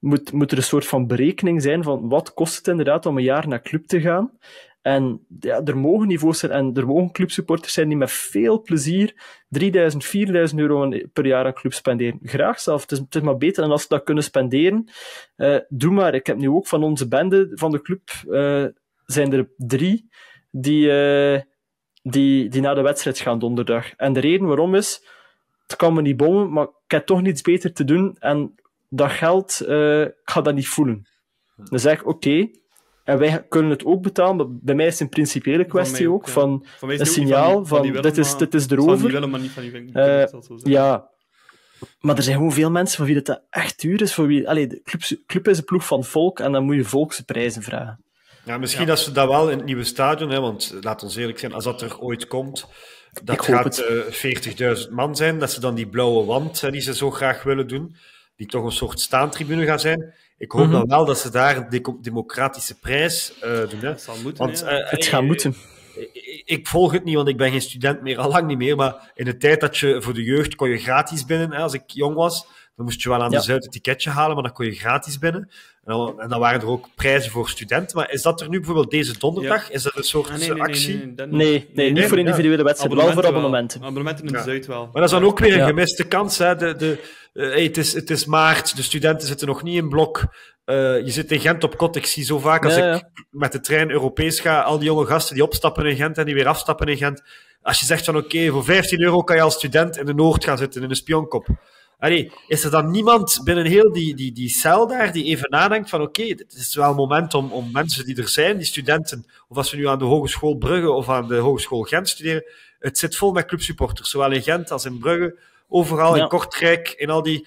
moet, moet er een soort van berekening zijn van wat kost het inderdaad om een jaar naar club te gaan. En ja, er mogen niveaus zijn en er mogen clubsupporters zijn die met veel plezier drieduizend, vierduizend euro per jaar aan club spenderen. Graag zelf. Het is, het is maar beter. En als ze dat kunnen spenderen, uh, doe maar. Ik heb nu ook van onze bende van de club, uh, zijn er drie die, uh, die, die naar de wedstrijd gaan donderdag. En de reden waarom is, het kan me niet bommen, maar ik heb toch niets beter te doen en dat geld, uh, ik ga dat niet voelen. Dan zeg ik, oké, okay, en wij kunnen het ook betalen, maar bij mij is het een principiële kwestie ook, ook, ja. van, van een signaal van, van, van dit, is, dit is erover. Van die willen, maar niet van die willen, uh, ja, maar er zijn gewoon veel mensen voor wie het echt duur is. Voor wie, allee, de club, club is een ploeg van volk en dan moet je volkse prijzen vragen. Ja, misschien ja. dat ze dat wel in het nieuwe stadion, hè, want laat ons eerlijk zijn, als dat er ooit komt, dat gaat uh, veertigduizend man zijn, dat ze dan die blauwe wand, hè, die ze zo graag willen doen, die toch een soort staantribune gaat zijn. Ik hoop mm-hmm. dan wel dat ze daar een de- democratische prijs uh, doen. Hè. Dat zal moeten, want, ja. uh, het gaat moeten. Ik, ik volg het niet, want ik ben geen student meer, al lang niet meer, maar in de tijd dat je voor de jeugd kon je gratis binnen, hè, als ik jong was, dan moest je wel aan ja. de Zuid een ticketje halen, maar dan kon je gratis binnen. En dan, en dan waren er ook prijzen voor studenten. Maar is dat er nu bijvoorbeeld deze donderdag? Ja. Is dat een soort ah, nee, nee, actie? Nee, nee, nee, nee, nee, nee niet nee, voor individuele wedstrijden, wel voor abonnementen. Wel. Abonnementen in de ja. Zuid wel. Maar dat is dan ook weer een ja. gemiste kans. Hè. De, de, uh, hey, het, is, het is maart, de studenten zitten nog niet in blok. Uh, je zit in Gent op kot. Ik zie zo vaak als ja, ja. ik met de trein Europees ga, al die jonge gasten die opstappen in Gent en die weer afstappen in Gent. Als je zegt van oké, okay, voor vijftien euro kan je als student in de Noord gaan zitten, in een spionkop. Allee, is er dan niemand binnen heel die, die, die cel daar die even nadenkt van oké, okay, het is wel een moment om, om mensen die er zijn, die studenten, of als we nu aan de Hogeschool Brugge of aan de Hogeschool Gent studeren, het zit vol met clubsupporters, zowel in Gent als in Brugge, overal ja. in Kortrijk, in al die...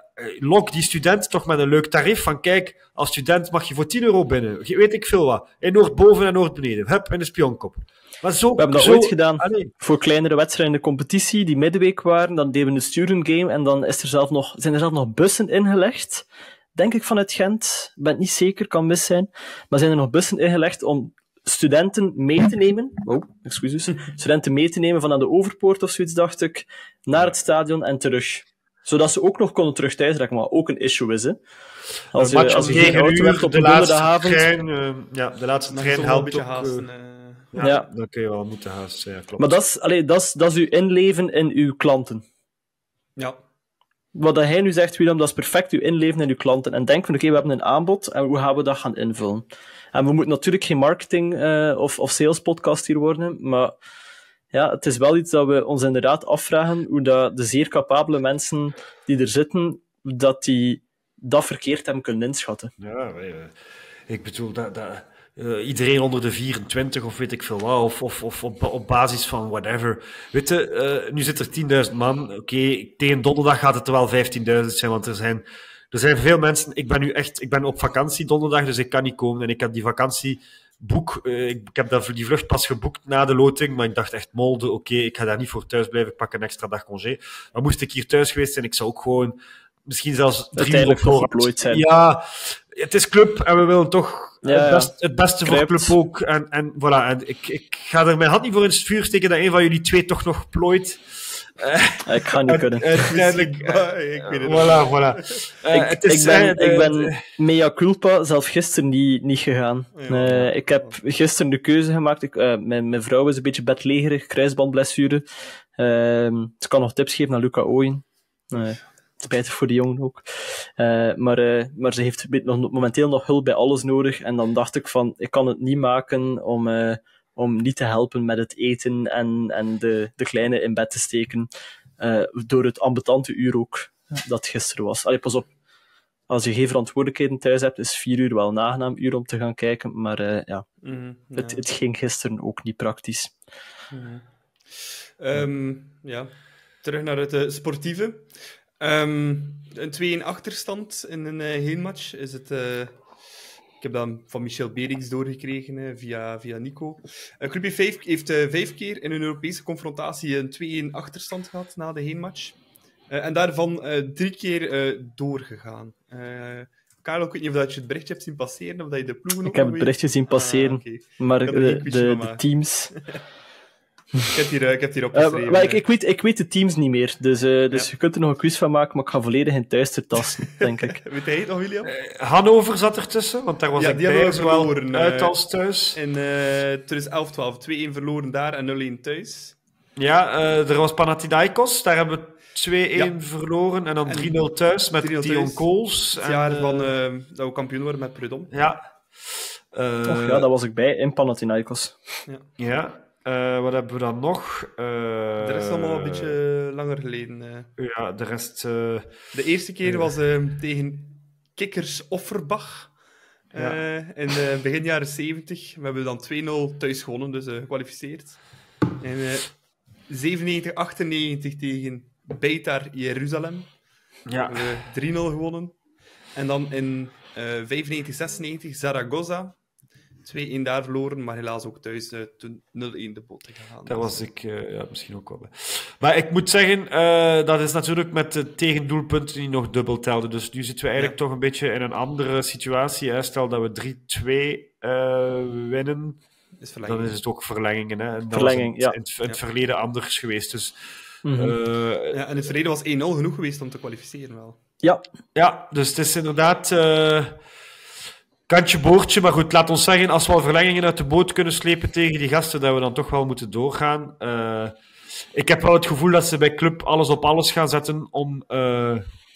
Lok die student toch met een leuk tarief van kijk, als student mag je voor tien euro binnen, weet ik veel wat, in Noordboven en Noordbeneden, hup, in de spionkop. Maar zo, we hebben dat zo... ooit gedaan Allee. voor kleinere wedstrijden in de competitie die middenweek waren. Dan deden we een student game en dan is er zelf nog, zijn er zelf nog bussen ingelegd. Denk ik vanuit Gent. Ik ben het niet zeker, kan mis zijn. Maar zijn er nog bussen ingelegd om studenten mee te nemen. Oh, excuses. Studenten mee te nemen van aan de Overpoort of zoiets, dacht ik, naar het stadion en terug. Zodat ze ook nog konden terug thuisreiken, maar ook een issue is, hè. Als je, als je geen auto hebt op de donderdagavond... Trein, uh, ja, de laatste trein helpt ook... Haasten, uh, Ja, ja. Dan kun je wel moeten haasten, ja, klopt. Maar dat is, allee, dat is, dat is uw inleven in uw klanten. Ja. Wat hij nu zegt, Willem, dat is perfect uw inleven in uw klanten. En denk van, oké, okay, we hebben een aanbod, en hoe gaan we dat gaan invullen? En we moeten natuurlijk geen marketing uh, of, of sales podcast hier worden, maar ja, het is wel iets dat we ons inderdaad afvragen, hoe dat de zeer capabele mensen die er zitten, dat die dat verkeerd hebben kunnen inschatten. Ja, ik bedoel, dat... dat... Uh, iedereen onder de vierentwintig of weet ik veel wat, of, of, of op, op basis van whatever. Weet je, uh, nu zit er tienduizend man. Oké, okay, tegen donderdag gaat het er wel vijftienduizend zijn, want er zijn, er zijn veel mensen... Ik ben nu echt... Ik ben op vakantie donderdag, dus ik kan niet komen. En ik heb die vakantieboek... Uh, ik, ik heb dat, die vlucht pas geboekt na de loting, maar ik dacht echt, molde, oké, okay, ik ga daar niet voor thuis blijven, ik pak een extra dag congé. Maar moest ik hier thuis geweest zijn, ik zou ook gewoon... Misschien zelfs drie uur geplooid zijn. Ja, het is club en we willen toch ja, het, best, het beste Kruipt. voor club ook. En, en voilà, en ik, ik ga er mijn hand niet voor in het vuur steken dat een van jullie twee toch nog plooit. Uh, ik ga niet kunnen. Uiteindelijk, uh, ik weet het voilà, voilà. Uh, ik, het is, ik ben, uh, ik ben mea culpa zelf gisteren niet, niet gegaan. Ja, uh, ik heb gisteren de keuze gemaakt. Ik, uh, mijn, mijn vrouw is een beetje bedlegerig, kruisbandblessure. Uh, ze kan nog tips geven aan Luca Ooyen. Uh, Spijtig voor die jongen ook. Uh, maar, uh, maar ze heeft nog, momenteel nog hulp bij alles nodig. En dan dacht ik van, ik kan het niet maken om, uh, om niet te helpen met het eten en, en de, de kleine in bed te steken. Uh, door het ambetante uur ook, dat gisteren was. Allee, pas op. Als je geen verantwoordelijkheden thuis hebt, is vier uur wel een aangenaam uur om te gaan kijken. Maar uh, ja, mm, ja. Het, het ging gisteren ook niet praktisch. Mm. Um, ja, terug naar het uh, sportieve. Um, een twee-een achterstand in een uh, heenmatch is het... Uh, ik heb dat van Michel Berings doorgekregen uh, via, via Nico. Uh, Club vijf heeft uh, vijf keer in een Europese confrontatie een twee-een achterstand gehad na de heenmatch. Uh, en daarvan uh, drie keer uh, doorgegaan. Uh, Karel, ik weet niet of dat je het berichtje hebt zien passeren, of dat je de ploegen ook Ik heb het berichtje zien passeren, ah, okay. maar de, de, de teams... Ik heb hier, uh, ik heb hier Uh, opgeschreven. maar ik, ik, weet, ik weet de teams niet meer, dus, uh, dus Ja. je kunt er nog een quiz van maken, maar ik ga volledig in thuis tasten, denk ik. Weet jij het nog, William? Hannover zat ertussen, want daar was Ja, ik die bij, hebben we zowel verloren, uit eh. als thuis. In uh, twintig elf twaalf, twee-een verloren daar en nul-een thuis. Ja, uh, er was Panathinaikos, daar hebben we twee-een Ja. verloren en dan En drie-nul thuis met drie-nul Dion thuis. Coles. Het en, jaar uh, van, uh, dat we kampioen worden met Prudhomme. Ja. Uh, Och ja, dat was ik bij, in Panathinaikos. Ja. Uh, wat hebben we dan nog? Uh, de rest is allemaal een beetje langer geleden. Uh. Ja, de rest... Uh, de eerste keer was uh, tegen Kickers Offenbach. Uh, ja. In uh, begin jaren zeventig. We hebben dan twee-nul thuis gewonnen, dus uh, gekwalificeerd. En uh, zevenennegentig achtennegentig tegen Beitar Jeruzalem. Ja. We hebben drie-nul gewonnen. En dan in uh, vijfennegentig zesennegentig Zaragoza. twee-een daar verloren, maar helaas ook thuis uh, toen nul-een de pot gegaan. Daar was ik uh, ja, misschien ook wel bij. Maar ik moet zeggen, uh, dat is natuurlijk met de tegendoelpunten die nog dubbel telden. Dus nu zitten we eigenlijk ja. toch een beetje in een andere situatie. Hè. Stel dat we drie-twee uh, winnen, is dan is het ook verlengingen. Hè. En dat Verlenging, was in, ja. in, in het ja. verleden anders geweest. Dus, mm-hmm. uh, ja, en in het verleden was één-nul genoeg geweest om te kwalificeren wel. Ja. Ja, dus het is inderdaad... Uh, kantje boordje, maar goed, laat ons zeggen, als we al verlengingen uit de boot kunnen slepen tegen die gasten, dat we dan toch wel moeten doorgaan. Uh, ik heb wel het gevoel dat ze bij Club alles op alles gaan zetten om, uh,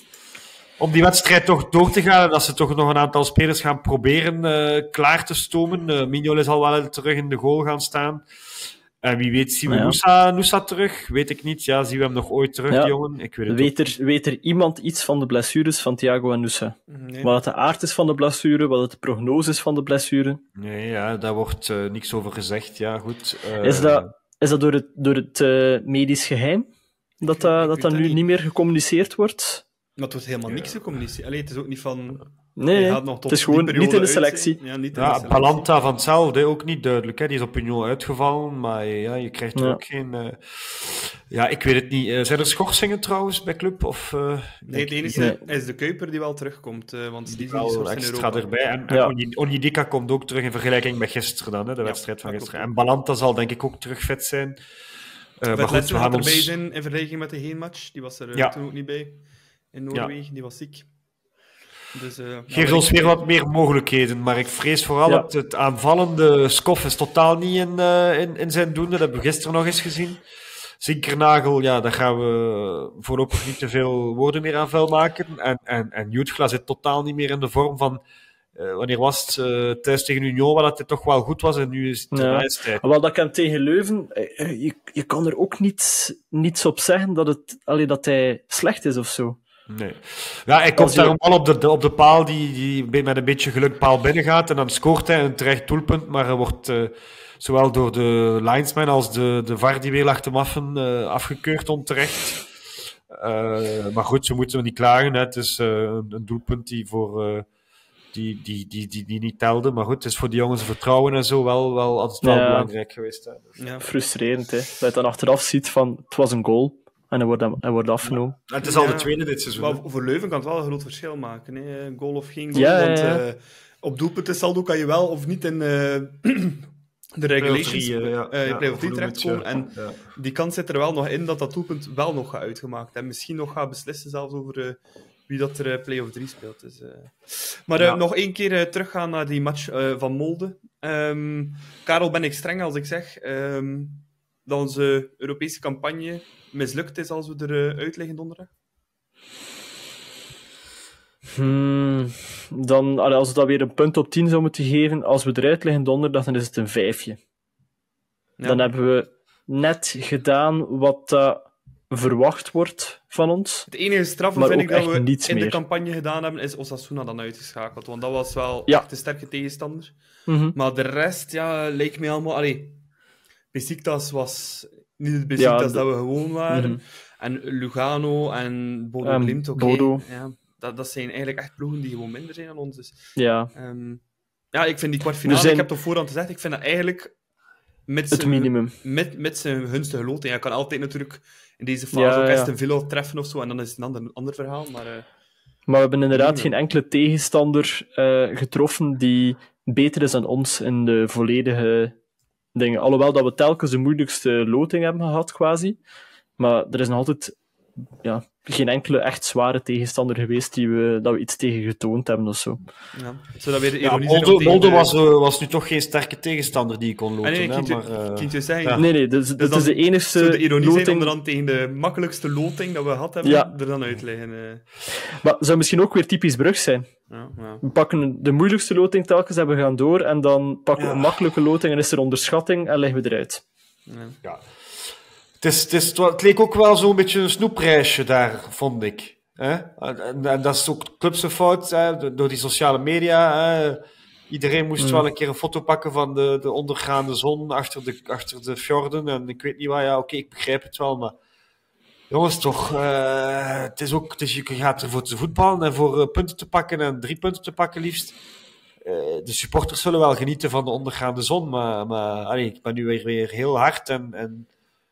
om die wedstrijd toch door te gaan en dat ze toch nog een aantal spelers gaan proberen uh, klaar te stomen. Uh, Mignolet zal wel terug in de goal gaan staan. En wie weet zien we ja. Nusa, Nusa terug? Weet ik niet. Ja, zien we hem nog ooit terug, ja. die jongen? Ik weet het weet, er, weet er iemand iets van de blessures van Thiago en Nusa? Nee. Wat het de aard is van de blessure, wat het de prognose is van de blessure? Nee, ja, daar wordt uh, niks over gezegd. Ja, goed. Uh... Is dat, is dat door het, door het uh, medisch geheim? Dat uh, dat, dat nu niet. niet meer gecommuniceerd wordt? Maar het wordt helemaal ja. niks gecommuniceerd. Allee, het is ook niet van... Nee, het is gewoon niet in de selectie. Ja, niet in ja, de selectie. Balanta van hetzelfde, ook niet duidelijk. Hè. Die is op Union uitgevallen, maar ja, je krijgt er ja. ook geen... Uh... Ja, ik weet het niet. Uh, zijn er schorsingen trouwens bij Club? Of, uh, nee, het enige nee. is de Kuiper die wel terugkomt. Uh, want die, die is wel extra in erbij. En, ja. en Onyedika komt ook terug in vergelijking met gisteren dan, hè, de ja, wedstrijd van gisteren. En Balanta zal denk ik ook terug fit zijn. Uh, maar goed, we gaan erbij ons... zijn in vergelijking met de heenmatch. Die was er uh, ja. toen ook niet bij. In Noorwegen, ja. die was ziek. Dus, uh, Geeft ons weer wat meer mogelijkheden, maar ik vrees vooral ja. het, het aanvallende Skof is totaal niet in, uh, in, in zijn doen. Dat hebben we gisteren nog eens gezien. Zinkernagel, ja, daar gaan we voorlopig niet te veel woorden meer aan vuil maken. En, en, en Jutgla zit totaal niet meer in de vorm van... Uh, wanneer was het uh, thuis tegen Union, waar het toch wel goed was en nu is het ja. de tijd. Wel, dat kan tegen Leuven, je, je kan er ook niet, niets op zeggen dat, het, allee, dat hij slecht is of zo. Nee. Ja, hij komt daarom al op de, de, op de paal die, die met een beetje geluk paal binnengaat en dan scoort hij een terecht doelpunt, maar hij wordt uh, zowel door de linesman als de, de V A R die weer lag te maffen uh, afgekeurd onterecht. Uh, maar goed, ze moeten niet klagen. Hè. Het is uh, een, een doelpunt die voor... Uh, Die, die, die, die, die niet telde. Maar goed, het is voor die jongens vertrouwen en zo wel, wel, altijd wel ja. belangrijk geweest. Hè. Dus, ja, frustrerend, hè. Dat je dan achteraf ziet van, het was een goal. En hij wordt, hij wordt afgenomen. Ja. Het is al ja, de tweede dit seizoen. Maar voor Leuven kan het wel een groot verschil maken. Hè. Goal of geen goal. Ja, want ja, ja. Uh, op doelpunten saldo kan je wel of niet in uh, de regulations uh, ja, uh, ja, play-off drie terechtkomen. Ja. En ja. die kans zit er wel nog in dat dat doelpunt wel nog gaat uitgemaakt. En misschien nog gaat beslissen zelfs over... Uh, wie dat er uh, play-off drie speelt. Dus, uh... Maar uh, ja. nog één keer uh, teruggaan naar die match uh, van Molde. Um, Karel, ben ik streng als ik zeg um, dat onze Europese campagne mislukt is als we er uh, uit liggen donderdag? Hmm, dan, als we dat weer een punt op tien zou moeten geven, als we eruit liggen donderdag, dan is het een vijfje. Ja. Dan hebben we net gedaan wat... Uh, verwacht wordt van ons. Het enige straf vind ik dat we in meer. de campagne gedaan hebben, is Osasuna dan uitgeschakeld. Want dat was wel ja. echt een sterke tegenstander. Mm-hmm. Maar de rest, ja, leek me allemaal... Allee, Besiktas was niet het Besiktas ja, de... dat we gewoon waren. Mm-hmm. En Lugano en Bodo um, Glimt, oké. Okay. Ja, dat, dat zijn eigenlijk echt ploegen die gewoon minder zijn dan ons. Dus, ja. Um, ja, ik vind die kwartfinale, zijn... ik heb het op voorhand gezegd, ik vind dat eigenlijk... Met het zijn, minimum. Met, met zijn gunstige loting. Je kan altijd natuurlijk in deze fase ja, ook ja. Aston Villa treffen of zo, en dan is het een ander, ander verhaal. Maar, uh, maar we hebben inderdaad geen enkele tegenstander uh, getroffen die beter is dan ons in de volledige dingen. Alhoewel dat we telkens de moeilijkste loting hebben gehad, quasi. Maar er is nog altijd ja, geen enkele echt zware tegenstander geweest die we, dat we iets tegen getoond hebben of zo. Ja. Zou dat weer de Ja, ironie zijn Molde, om tegen Molde de- was, uh, was nu toch geen sterke tegenstander die je kon loten. Ah, nee, hè, ik ging maar, je- uh, ik ging je zeggen, ja. Nee, nee, dus, Dus dat dan is de enigste zou de ironie zijn om loting... er dan tegen de makkelijkste loting dat we gehad hebben, Ja. er dan uit te leggen. eh. Maar het zou misschien ook weer typisch Brugge zijn. Ja, ja. We pakken de moeilijkste loting telkens en we gaan door, en dan pakken we Ja. een makkelijke loting en is er onderschatting en leggen we eruit. Ja. Ja. Het, is, het, is, het wa- het leek ook wel zo'n beetje een snoepreisje daar, vond ik. Hè? En, en, en dat is ook clubs fout, hè? do- door die sociale media. Hè? Iedereen moest Mm. wel een keer een foto pakken van de, de ondergaande zon achter de, achter de fjorden. En ik weet niet waar, ja, oké, ik begrijp het wel, maar... Jongens, toch, eh, het is ook, het is, je gaat er voor te voetballen en voor eh, punten te pakken en drie punten te pakken liefst. Eh, de supporters zullen wel genieten van de ondergaande zon, maar, maar allee, ik ben nu weer, weer heel hard en... en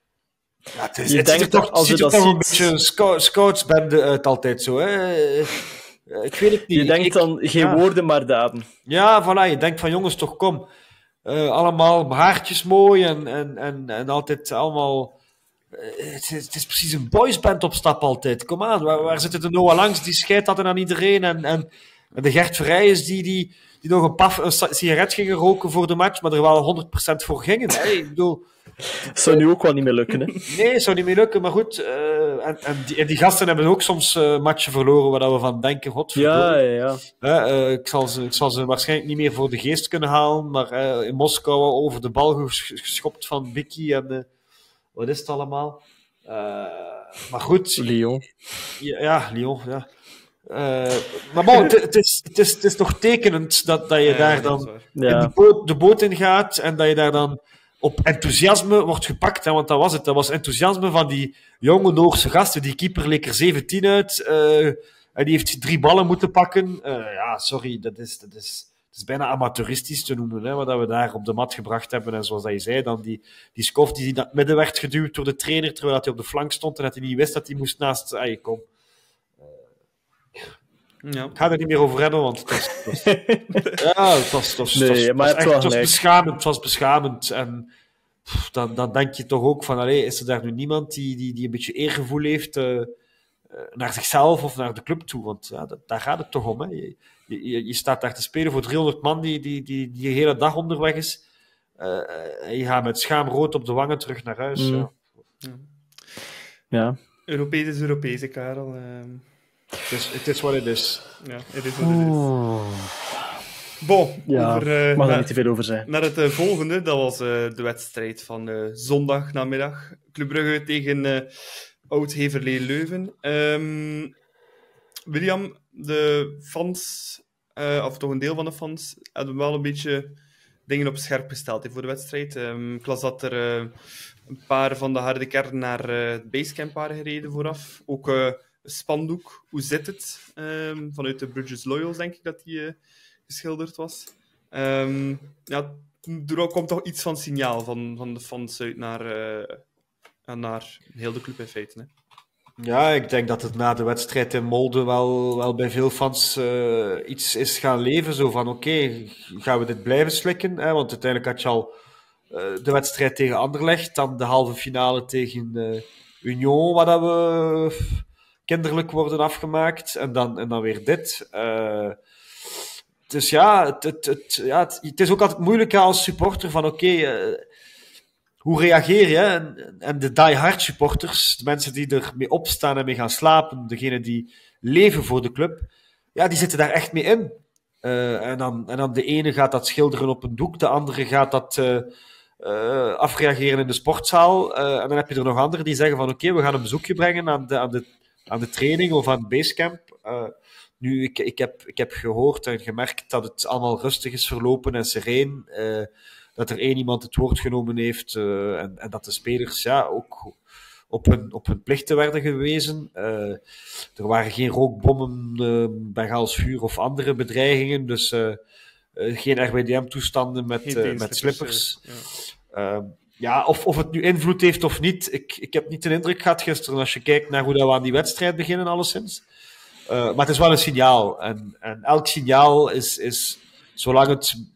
ja, het is, Je het ziet er denkt toch, dat als ziet je er dat toch een ziet- beetje een scou- scoutsbende uit altijd zo. Hè? Eh, ik weet het niet. Je denkt Ik- dan geen ja. woorden, maar daden. Ja, voilà, je denkt van jongens, toch kom. Eh, allemaal haartjes mooi en, en, en, en altijd allemaal... eh, het, is, het is precies een boysband op stap altijd. Kom aan, waar, waar zitten de Noah Langs? Die scheidt hadden aan iedereen. En, en, en de Gert Verheijens die, die, die nog een, paf, een sa- sigaret gingen roken voor de match, maar er wel honderd procent voor gingen. Hey, ik bedoel... Dat zou nu ook wel niet meer lukken, hè. Nee, zou niet meer lukken, maar goed. eh, en, en, die, en die gasten hebben ook soms eh, matchen verloren waar we van denken, Ja, godverdomme. ja, ja. Hè, eh, ik, zal ze, ik zal ze waarschijnlijk niet meer voor de geest kunnen halen, maar eh, in Moskou over de bal ges- geschopt van Bicky en eh, wat is het allemaal? Eh, maar goed, Lyon. ja, ja, Lyon, ja. Eh, maar bon, het, het, is, het, is, het is toch tekenend dat, dat je Ja, daar dat is dan waar. in de Ja. boot, de boot in gaat en dat je daar dan op enthousiasme wordt gepakt. Hè, want dat was het. Dat was enthousiasme van die jonge Noorse gasten. Die keeper leek er zeventien uit. eh, en die heeft drie ballen moeten pakken. Eh, ja, sorry, dat is, dat is, het is bijna amateuristisch te noemen, hè, wat we daar op de mat gebracht hebben. En zoals dat je zei, dan die, die Skof die naar het midden werd geduwd door de trainer, terwijl hij op de flank stond en dat hij niet wist dat hij moest naast... Ah, kom. Ja. Ik ga er niet meer over hebben, want het was... Het was ja, het was, het was, het was, Nee, het maar was het echt, was het was gelijk. beschamend. Het was beschamend. En pff, dan, dan denk je toch ook van, allee, is er daar nu niemand die, die, die een beetje eergevoel heeft eh, eh, naar zichzelf of naar de club toe? Want ja, dat, daar gaat het toch om. Hè. Je, je, je staat daar te spelen voor driehonderd man die, die, die, die de hele dag onderweg is. Eh, en je gaat met schaamrood op de wangen terug naar huis. Mm. Ja. Ja. Europees is Europees, hè, Karel. Ehm, Het is het is wat het is. ja, het is wat het is. Bon, Ja, over, eh, ik mag er naar, niet te veel over zijn. naar het eh, volgende. Dat was eh, de wedstrijd van eh, zondag namiddag. Club Brugge tegen eh Oud-Heverlee Leuven. Ehm, William, de fans, eh, of toch een deel van de fans, hadden wel een beetje dingen op scherp gesteld hè, voor de wedstrijd. Ehm, ik las dat er eh, een paar van de harde kern naar eh, het basecamp waren gereden vooraf. Ook eh, een spandoek, hoe zit het? Ehm, vanuit de Bridges Loyals, denk ik, dat die eh, geschilderd was. Ehm, ja, er komt toch iets van signaal van, van de fans uit naar, eh, ja, naar heel de club in feite. Hè? Ja, ik denk dat het na de wedstrijd in Molde wel, wel bij veel fans eh, iets is gaan leven. Zo van, oké, gaan we dit blijven slikken? Hè? Want uiteindelijk had je al eh, de wedstrijd tegen Anderlecht, dan de halve finale tegen eh, Union, waar dat we kinderlijk worden afgemaakt. En dan, en dan weer dit. Eh, dus ja, het, het, het, ja het, het is ook altijd moeilijk hè, als supporter van, oké... eh, hoe reageer je? En, en de die-hard supporters, de mensen die ermee opstaan en mee gaan slapen, degenen die leven voor de club, ja, die zitten daar echt mee in. Uh, en, dan, en dan de ene gaat dat schilderen op een doek, de andere gaat dat uh, uh, afreageren in de sportzaal. Uh, en dan heb je er nog anderen die zeggen van oké, okay, we gaan een bezoekje brengen aan de, aan de, aan de training of aan het basecamp. Uh, nu, ik, ik, heb, ik heb gehoord en gemerkt dat het allemaal rustig is verlopen en sereen. Uh, dat er één iemand het woord genomen heeft uh, en, en dat de spelers ja, ook op hun, op hun plichten werden gewezen. Uh, er waren geen rookbommen, uh, Bengaals vuur of andere bedreigingen, dus uh, uh, geen R W D M-toestanden met, uh, met slippers. Uh, ja. Uh, ja, of, of het nu invloed heeft of niet, ik, ik heb niet de indruk gehad gisteren als je kijkt naar hoe dat we aan die wedstrijd beginnen alleszins. Uh, maar het is wel een signaal en, en elk signaal is, is zolang het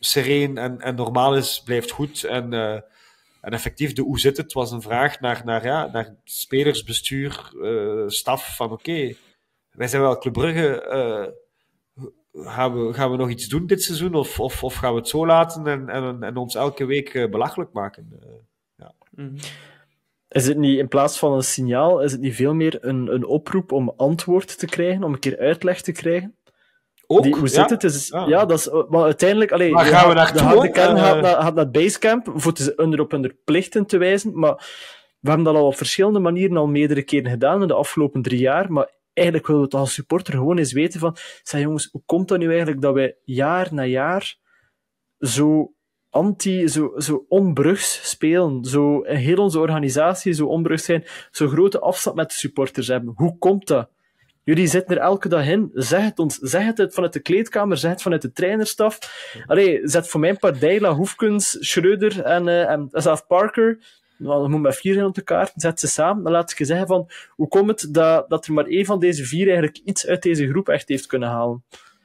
sereen en, en normaal is, blijft goed. En, uh, en effectief, de hoe zit het, was een vraag naar, naar, ja, naar spelers, bestuur, uh, staf, van oké, okay, wij zijn wel Club Brugge, uh, gaan, we, gaan we nog iets doen dit seizoen, of, of, of gaan we het zo laten en, en, en ons elke week uh, belachelijk maken? Uh, ja. Mm-hmm. Is het niet, in plaats van een signaal, is het niet veel meer een, een oproep om antwoord te krijgen, om een keer uitleg te krijgen? Ook, Die, hoe zit ja. het? Is, ja. ja, dat is... Maar uiteindelijk... Allee, maar gaan we de, naartoe? De harde kern uh, gaat, naar, gaat naar het basecamp, voor te, onder op hun plichten te wijzen, maar we hebben dat al op verschillende manieren al meerdere keren gedaan in de afgelopen drie jaar, maar eigenlijk willen we het als supporter gewoon eens weten van, zeg jongens, hoe komt dat nu eigenlijk dat wij jaar na jaar zo anti, zo, zo onbrugs spelen, zo in heel onze organisatie zo onbrugs zijn, zo grote afstand met de supporters hebben? Hoe komt dat? Jullie zitten er elke dag in. Zeg het ons. Zeg het vanuit de kleedkamer. Zeg het vanuit de trainerstaf. Allee, zet voor mijn part Deila, Hoefkens, Schreuder en, uh, en zelf Parker. Nou, dan moet met vier zijn op de kaart. Zet ze samen. Dan laat ik je zeggen van, hoe komt het dat, dat er maar één van deze vier eigenlijk iets uit deze groep echt heeft kunnen halen?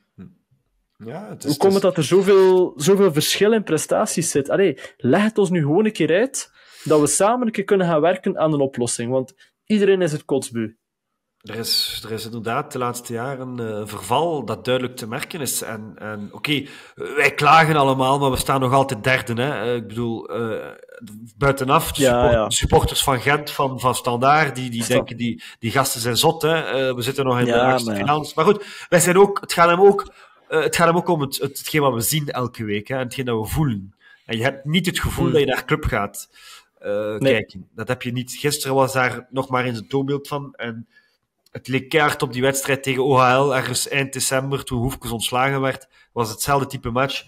Ja, het is, hoe komt het dat er zoveel, zoveel verschil in prestaties zit? Allee, leg het ons nu gewoon een keer uit, dat we samen een keer kunnen gaan werken aan een oplossing. Want iedereen is het kotsbeu. Er is, er is inderdaad de laatste jaren een uh, verval dat duidelijk te merken is. En, en oké, okay, wij klagen allemaal, maar we staan nog altijd derde. Hè? Uh, ik bedoel, uh, buitenaf, de, ja, support, ja. de supporters van Gent, van, van Standaard, die, die Sta- denken, die, die gasten zijn zot. Hè? Uh, we zitten nog in Ja, de laagste maar ja. finales. Maar goed, wij zijn ook, het gaat hem ook, uh, het gaat hem ook om het, het, hetgeen wat we zien elke week. Hè? En hetgeen dat we voelen. En je hebt niet het gevoel Hmm. dat je naar club gaat uh, Nee. kijken. Dat heb je niet. Gisteren was daar nog maar eens een toonbeeld van. En het leek keihard op die wedstrijd tegen O H L, ergens eind december, toen Hoefkes ontslagen werd, was hetzelfde type match.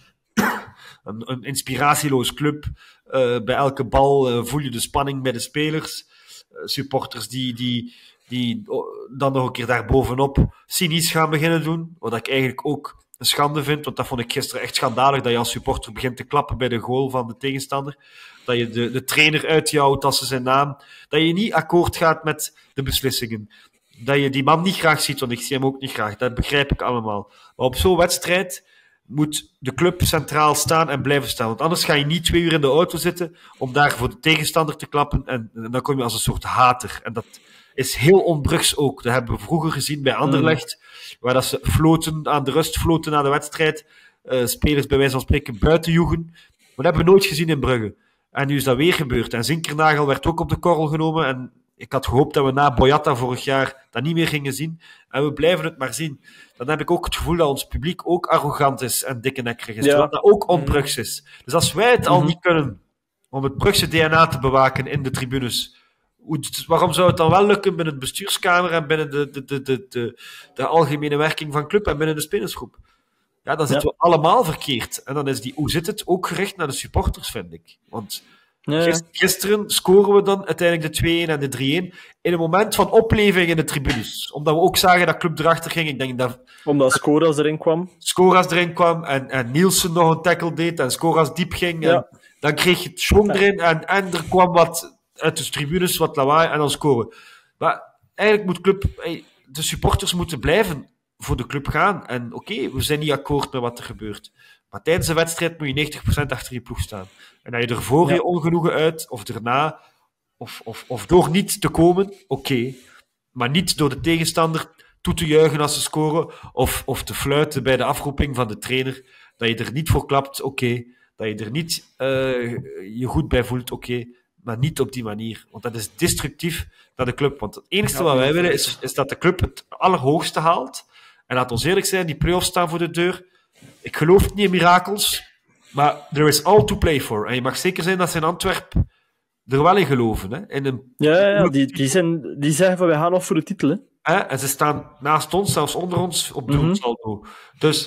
een, een inspiratieloos club. Uh, bij elke bal uh, voel je de spanning bij de spelers. Uh, supporters die, die, die oh, dan nog een keer daarbovenop cynisch gaan beginnen doen. Wat ik eigenlijk ook een schande vind, want dat vond ik gisteren echt schandalig, dat je als supporter begint te klappen bij de goal van de tegenstander. Dat je de, de trainer uitjouwt als ze zijn naam. Dat je niet akkoord gaat met de beslissingen. Dat je die man niet graag ziet, want ik zie hem ook niet graag. Dat begrijp ik allemaal. Maar op zo'n wedstrijd moet de club centraal staan en blijven staan. Want anders ga je niet twee uur in de auto zitten om daar voor de tegenstander te klappen. En, en dan kom je als een soort hater. En dat is heel onbrugs ook. Dat hebben we vroeger gezien bij Anderlecht. Mm. Waar dat ze floten, aan de rust floten na de wedstrijd. Uh, spelers bij wijze van spreken buiten joegen. Maar dat hebben we nooit gezien in Brugge. En nu is dat weer gebeurd. En Zinkernagel werd ook op de korrel genomen. En ik had gehoopt dat we na Boyata vorig jaar dat niet meer gingen zien. En we blijven het maar zien. Dan heb ik ook het gevoel dat ons publiek ook arrogant is en dikke nekkerig is. Ja. Dat dat ook onbrugs is. Dus als wij het al Mm-hmm. niet kunnen om het Brugse D N A te bewaken in de tribunes, hoe, waarom zou het dan wel lukken binnen de bestuurskamer en binnen de, de, de, de, de, de algemene werking van club en binnen de spelersgroep? Ja, dan zitten Ja. we allemaal verkeerd. En dan is die hoe zit het ook gericht naar de supporters, vind ik. Want Ja, ja. Gist- Gisteren scoren we dan uiteindelijk de twee-een en de drie-een in een moment van opleving in de tribunes. Omdat we ook zagen dat club erachter ging. Ik denk dat Omdat Scoras erin kwam. Scoras erin kwam en, en Nielsen nog een tackle deed en Scoras diep ging. Ja. En dan kreeg je het schwung erin en, en er kwam wat uit de tribunes, wat lawaai en dan scoren. Maar eigenlijk moet club, hey, de supporters moeten blijven voor de club gaan. En oké, okay, we zijn niet akkoord met wat er gebeurt. Maar tijdens een wedstrijd moet je negentig procent achter je ploeg staan. En dat je er voor Ja. je ongenoegen uit, of daarna, of, of, of door niet te komen, oké. Okay. Maar niet door de tegenstander toe te juichen als ze scoren, of, of te fluiten bij de afroeping van de trainer. Dat je er niet voor klapt, oké. Okay. Dat je er niet uh, je goed bij voelt, oké. Okay. Maar niet op die manier. Want dat is destructief naar de club. Want het enige ja, wat wij willen is, is dat de club het allerhoogste haalt. En laat ons eerlijk zijn, die play-offs staan voor de deur. Ik geloof niet in mirakels, maar there is all to play for. En je mag zeker zijn dat ze in Antwerpen er wel in geloven. Hè? In een... Ja, ja, ja. Die, die, zijn, die zeggen van wij gaan nog voor de titel. Hè? Hè? En ze staan naast ons, zelfs onder ons, op doelsaldo. Mm-hmm. Dus...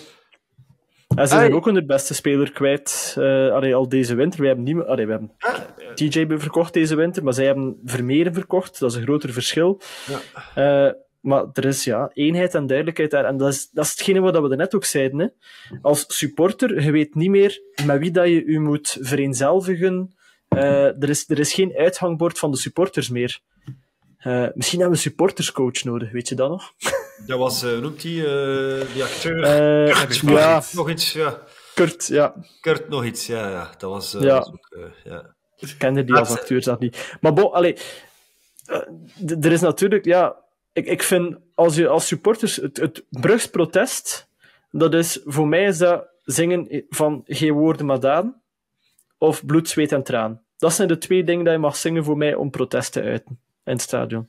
En ze zijn ook hun beste speler kwijt uh, allee, al deze winter. We hebben, niet, allee, we hebben T J verkocht deze winter, maar zij hebben Vermeeren verkocht. Dat is een groter verschil. Ja. Uh, Maar er is ja, eenheid en duidelijkheid daar. En dat is, dat is hetgene wat we net ook zeiden. Hè. Als supporter, je weet niet meer met wie dat je je moet vereenzelvigen. Uh, er, is, er is geen uithangbord van de supporters meer. Uh, misschien hebben we een supporterscoach nodig, weet je dat nog? Dat was, uh, noemt die, uh, die acteur? Uh, Kurt, ja. Nog iets, ja. Kurt, ja. Kurt nog iets, ja. ja. Dat was, uh, Ja. was ook... Uh, ja. Ik kende die als acteur zelf niet. Maar bon, allee, uh, d- er is natuurlijk, ja, ik, ik vind als je als supporters het, het Brugs protest, dat is voor mij is dat zingen van geen woorden maar daden of bloed, zweet en traan. Dat zijn de twee dingen dat je mag zingen voor mij om protest te uiten in het stadion.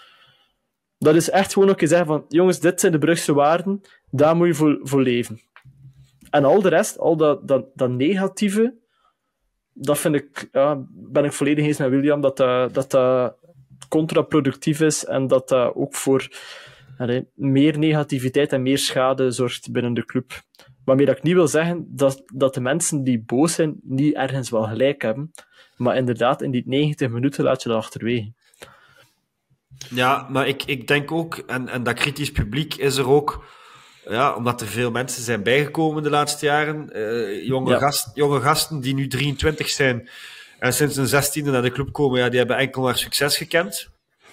Dat is echt gewoon ook je zeggen van jongens, dit zijn de Brugse waarden, daar moet je voor, voor leven. En al de rest, al dat, dat, dat negatieve, dat vind ik, ja, ben ik volledig eens met William, dat dat, dat dat contraproductief is en dat dat ook voor allee, meer negativiteit en meer schade zorgt binnen de club. Waarmee dat ik niet wil zeggen dat, dat de mensen die boos zijn niet ergens wel gelijk hebben, maar inderdaad, in die negentig minuten laat je dat achterwege. Ja, maar ik, ik denk ook, en, en dat kritisch publiek is er ook, ja, omdat er veel mensen zijn bijgekomen de laatste jaren, uh, jonge, Ja. gast, jonge gasten die nu drieëntwintig zijn en sinds hun zestiende naar de club komen, ja, die hebben enkel maar succes gekend.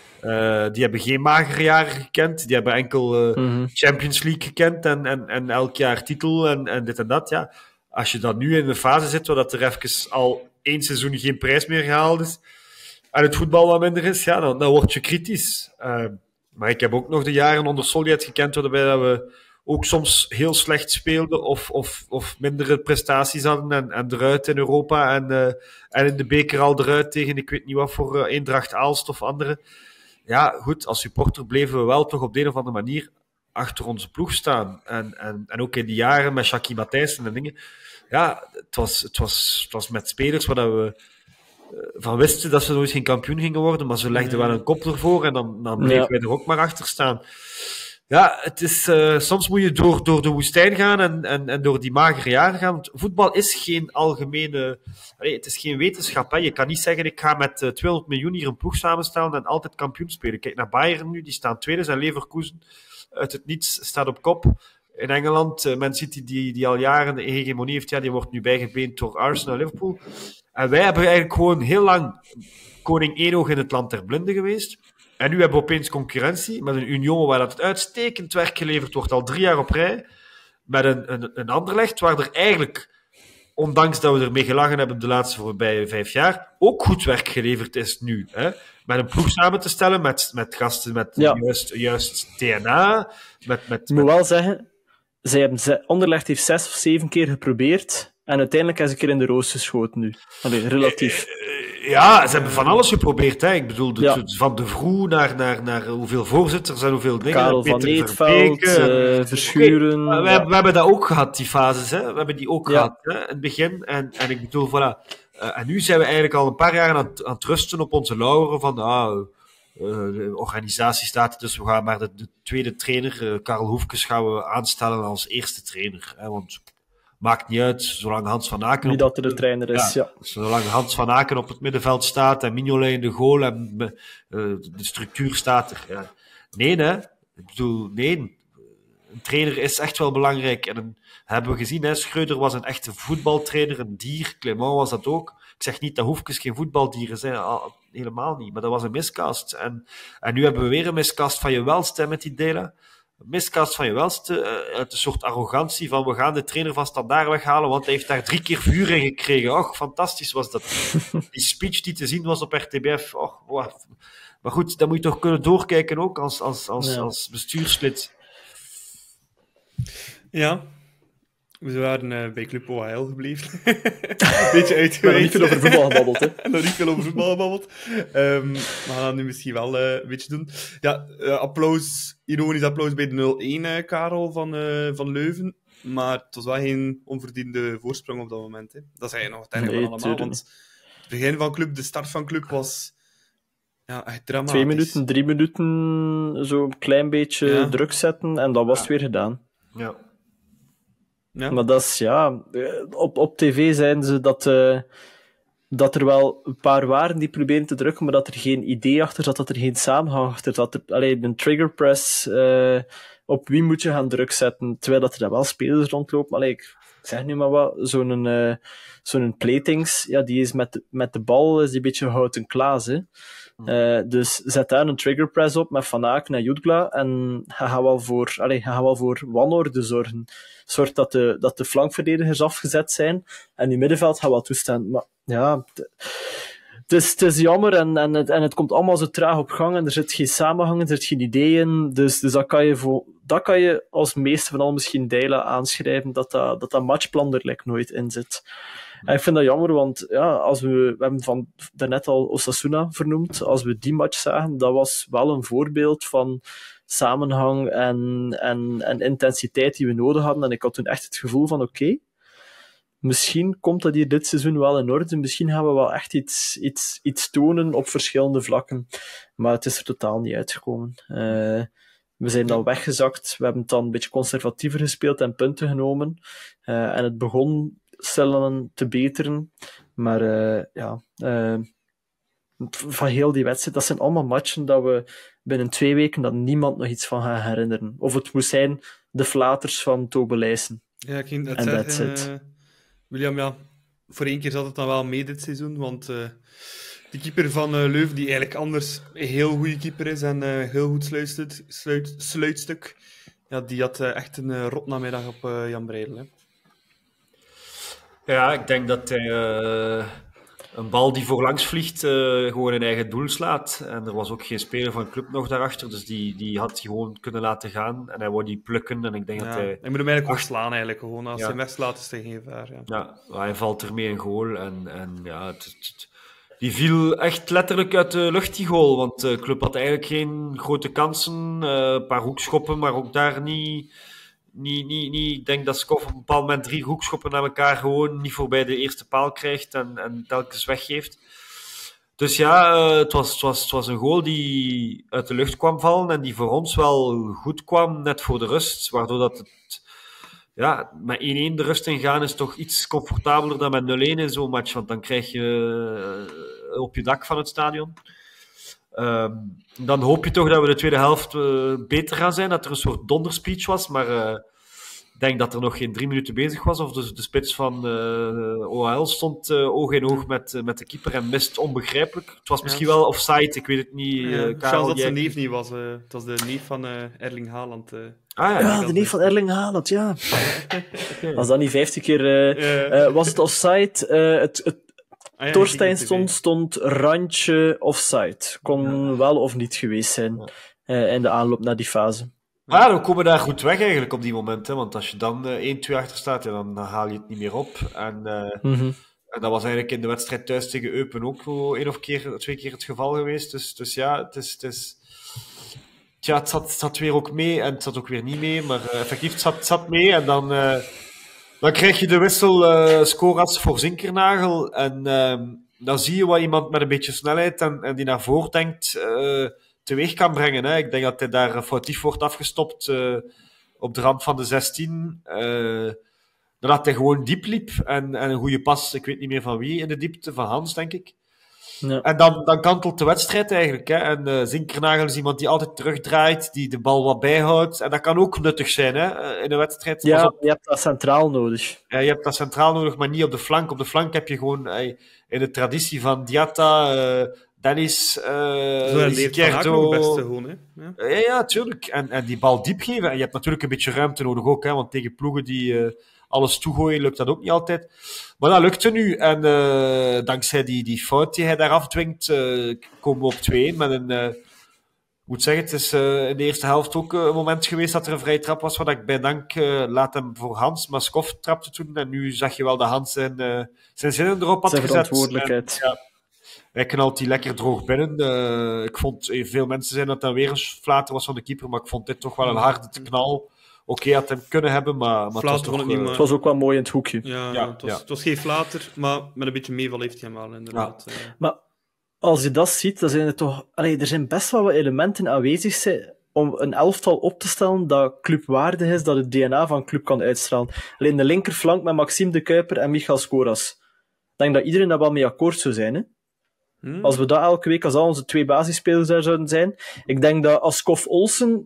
Uh, die hebben geen magere jaren gekend, die hebben enkel uh, Mhm. Champions League gekend en, en, en elk jaar titel en, en dit en dat, ja. Als je dan nu in een fase zit waar dat er even al één seizoen geen prijs meer gehaald is, en het voetbal wat minder is, ja, dan, dan word je kritisch. Uh, maar ik heb ook nog de jaren onder Solliet gekend, waarbij dat we ook soms heel slecht speelden of, of, of mindere prestaties hadden en, en eruit in Europa en, uh, en in de beker al eruit tegen ik weet niet wat voor uh, Eendracht Aalst of andere. Ja, goed, als supporter bleven we wel toch op de een of andere manier achter onze ploeg staan. En, en, en ook in die jaren met Jackie Matthijssen en dingen. Ja, het was, het was, het was met spelers waar dat we van wisten dat ze nooit geen kampioen gingen worden, maar ze legden wel een kop ervoor en dan, dan bleven Ja. wij er ook maar achter staan. Ja, het is, uh, soms moet je door, door de woestijn gaan en, en, en door die magere jaren gaan. Want voetbal is geen algemene... Allee, het is geen wetenschap. Hè. Je kan niet zeggen, ik ga met uh, tweehonderd miljoen hier een ploeg samenstellen en altijd kampioen spelen. Kijk naar Bayern nu, die staan tweede, zijn Leverkusen uit het niets staat op kop. In Engeland, uh, Man City, die, die al jaren de hegemonie heeft, ja, die wordt nu bijgebeend door Arsenal en Liverpool. En wij hebben eigenlijk gewoon heel lang koning Enoch in het land der blinden geweest. En nu hebben we opeens concurrentie met een Union waar dat uitstekend werk geleverd wordt al drie jaar op rij. Met een, een, een Anderlecht waar er eigenlijk, ondanks dat we ermee gelachen hebben de laatste voorbije vijf jaar, ook goed werk geleverd is nu. Hè? Met een ploeg samen te stellen, met, met gasten met Ja. juist, juist T N A. Met, met, Ik moet met- wel zeggen, zij hebben ze, Anderlecht heeft zes of zeven keer geprobeerd en uiteindelijk is een keer in de roos geschoten nu. Allee, relatief. Ja, ze hebben van alles geprobeerd. Hè. Ik bedoel, de- Ja. van de Vroe naar, naar, naar hoeveel voorzitters en hoeveel dingen. Karel van Peter Eetveld, Verbeek, eh, Verschuren. Maar we, ja. we hebben dat ook gehad, die fases. Hè? We hebben die ook Ja. gehad hè? in het begin. En, en ik bedoel, voilà. Uh, en nu zijn we eigenlijk al een paar jaar aan, het- aan het rusten op onze lauweren van ah, uh, de organisatie staat er, dus we gaan maar de, de tweede trainer, uh, Karel Hoefkes, gaan we aanstellen als eerste trainer. Hè? Want maakt niet uit, zolang Hans van Aken... Wie op- dat er de trainer is, ja. Zolang Hans van Aken op het middenveld staat en Mignolet in de goal en uh, de structuur staat er. Ja. Nee, hè. Ik bedoel, nee. Een trainer is echt wel belangrijk. En een, hebben we gezien, hè. Schreuder was een echte voetbaltrainer, een dier. Clement was dat ook. Ik zeg niet dat Hoefkes geen voetbaldieren zijn, al- helemaal niet. Maar dat was een miscast. En, en nu hebben we weer een miscast van je welste met die delen. Een miscast van je welste, uh, uit een soort arrogantie van we gaan de trainer van Standaard weghalen, want hij heeft daar drie keer vuur in gekregen. Och, fantastisch was dat. Die speech die te zien was op R T B F. Och, wow. Maar goed, dan moet je toch kunnen doorkijken ook als, als, als, Ja. als bestuurslid. Ja. We waren uh, bij Club O H L gebleven. Een beetje We hebben niet uitgeweid. veel over voetbal gebabbeld, hè. Nog niet veel over voetbal gebabbeld. Um, we gaan dat nu misschien wel uh, een beetje doen. Ja, uh, applaus, ironisch applaus bij de nul één, uh, Karel, van, uh, van Leuven. Maar het was wel geen onverdiende voorsprong op dat moment. Hè. Dat zei je nog uiteindelijk Nee, wel allemaal. tuurlijk Want het begin van Club, de start van Club was ja, echt dramatisch. Twee minuten, drie minuten, zo een klein beetje Ja. druk zetten en dat was het weer gedaan. Ja. Ja. Maar dat is, ja... eh, Op, op tv zeiden ze dat, eh, dat er wel een paar waren die proberen te drukken, maar dat er geen idee achter zat, dat er geen samenhang achter zat. Er- Allee, een trigger press, eh, op wie moet je gaan druk zetten, terwijl dat er dan wel spelers rondlopen. Allee, ik, ik zeg nu maar wat, zo'n, uh, zo'n Platings, ja, die is met de, met de bal is die een beetje houten klaas, hè. Uh, dus zet daar een trigger press op met Van Aken en Jutgla en hij gaat wel voor, allez, hij gaat wel voor wanorde zorgen. Zorg dat de, dat de flankverdedigers afgezet zijn en uw middenveld gaat wel toestaan. Maar ja, het is, het is jammer en, en, het, en het komt allemaal zo traag op gang en er zit geen samenhang, er zit geen ideeën. Dus, dus dat, kan je voor, dat kan je als meeste van al misschien Deila aanschrijven, dat dat, dat, dat matchplan er like, nooit in zit. En ik vind dat jammer, want ja, als we, we hebben van daarnet al Osasuna vernoemd, als we die match zagen, dat was wel een voorbeeld van samenhang en, en, en intensiteit die we nodig hadden. En ik had toen echt het gevoel van, oké, okay, misschien komt dat hier dit seizoen wel in orde, misschien gaan we wel echt iets, iets, iets tonen op verschillende vlakken. Maar het is er totaal niet uitgekomen. Uh, we zijn dan weggezakt, we hebben het dan een beetje conservatiever gespeeld en punten genomen. Uh, en het begon stellen te beteren. Maar uh, ja, uh, van heel die wedstrijd, dat zijn allemaal matchen dat we binnen twee weken dat niemand nog iets van gaat herinneren. Of het moest zijn de flaters van Tobe Leijsen. Ja, ik ging net zeggen, uh, William, ja, voor één keer zat het dan wel mee dit seizoen, want uh, de keeper van uh, Leuven, die eigenlijk anders een heel goede keeper is en uh, heel goed sluitstuk, sluit, sluitstuk, ja, die had uh, echt een uh, rotnamiddag op uh, Jan Breidel, hè. Ja, ik denk dat hij uh, een bal die voorlangs vliegt uh, gewoon in eigen doel slaat. En er was ook geen speler van club nog daarachter, dus die, die had gewoon kunnen laten gaan. En hij wou die plukken. En ik denk ja, dat hij... Hij moet hem eigenlijk ook slaan, eigenlijk. Gewoon. Als ja. hij hem wegslaat, is het geen gevaar. Ja. ja, hij valt ermee in goal. En, en ja, het, het, die viel echt letterlijk uit de lucht, die goal. Want de club had eigenlijk geen grote kansen. Uh, een paar hoekschoppen, maar ook daar niet... Niet, niet, niet. Ik denk dat Skov op een bepaald moment drie hoekschoppen naar elkaar gewoon niet voorbij de eerste paal krijgt en, en telkens weggeeft. Dus ja, uh, het, was, het, was, het was een goal die uit de lucht kwam vallen en die voor ons wel goed kwam, net voor de rust. Waardoor dat het, ja, met één-één de rust ingaan is toch iets comfortabeler dan met nul-één in zo'n match, want dan krijg je uh, op je dak van het stadion. Um, dan hoop je toch dat we de tweede helft uh, beter gaan zijn, dat er een soort donderspeech was, maar uh, ik denk dat er nog geen drie minuten bezig was, of dus de spits van uh, O H L stond uh, oog in oog met, uh, met de keeper en mist onbegrijpelijk. Het was misschien ja. wel offside, ik weet het niet. Uh, ja, Karel, dat jij... zijn neef niet was. Uh, het was de neef van uh, Erling Haaland. Uh. Ah, ja, ja de neef van Erling Haaland, ja. Okay. Als dat niet vijftig keer... Uh, uh, uh, was het offside? Uh, het... het Ah, ja, Torstein stond, stond randje offside. Kon ja. wel of niet geweest zijn ja. uh, in de aanloop naar die fase. Maar ja, we komen daar goed weg eigenlijk op die momenten. Want als je dan uh, één-twee achter staat, ja, dan haal je het niet meer op. En, uh, mm-hmm. en dat was eigenlijk in de wedstrijd thuis tegen Eupen ook één of keer, twee keer het geval geweest. Dus, dus ja, het is... Het is... Tja, het zat, het zat weer ook mee en het zat ook weer niet mee. Maar uh, effectief, het zat, het zat mee en dan... Uh, Dan krijg je de wissel uh, Skoras voor Zinkernagel. En uh, dan zie je wat iemand met een beetje snelheid en, en die naar voren denkt uh, teweeg kan brengen. Hè. Ik denk dat hij daar foutief wordt afgestopt uh, op de rand van de zestien. Uh, dat hij gewoon diep liep. En, en een goede pas, ik weet niet meer van wie in de diepte, van Hans denk ik. Ja. En dan, dan kantelt de wedstrijd eigenlijk. Hè. En uh, Zinkernagel is iemand die altijd terugdraait, die de bal wat bijhoudt. En dat kan ook nuttig zijn hè, in een wedstrijd. Ja, op... je hebt dat centraal nodig. Ja, je hebt dat centraal nodig, maar niet op de flank. Op de flank heb je gewoon uh, in de traditie van Diatta, uh, Dennis, uh, Zo leert Van Aken ook het beste gewoon, hè? Ja, ja, ja tuurlijk. En, en die bal diep geven. En je hebt natuurlijk een beetje ruimte nodig ook, hè, want tegen ploegen die... Uh, alles toegooien lukt dat ook niet altijd. Maar dat lukte nu. En uh, dankzij die, die fout die hij daar afdwingt, uh, komen we op twee-een met een... Uh, ik moet zeggen, het is uh, in de eerste helft ook uh, een moment geweest dat er een vrije trap was, waar ik bij dank uh, laat hem voor Hans, maar Skov trapte toen. En nu zag je wel dat Hans zijn, uh, zijn zinnen erop had zijn gezet. Verantwoordelijkheid. En, ja, hij knalt die lekker droog binnen. Uh, ik vond, uh, veel mensen zeiden dat dat weer een flater was van de keeper, maar ik vond dit toch wel een harde knal. Oké, okay, had hem kunnen hebben, maar... maar het, was toch, niet, uh, maar... het was ook wel mooi in het hoekje. Ja, ja, het, was, ja. het was geen flater, maar met een beetje meeval heeft hij hem wel, inderdaad. Ja. Uh. Maar als je dat ziet, dan zijn er toch... Allee, er zijn best wel wat elementen aanwezig zijn om een elftal op te stellen dat clubwaardig is, dat het D N A van club kan uitstralen. Alleen de linkerflank met Maxime de Kuiper en Michael Skoras. Ik denk dat iedereen daar wel mee akkoord zou zijn, hè? Hmm. Als we dat elke week als al onze twee basisspelers daar zouden zijn. Ik denk dat als Kof Olsen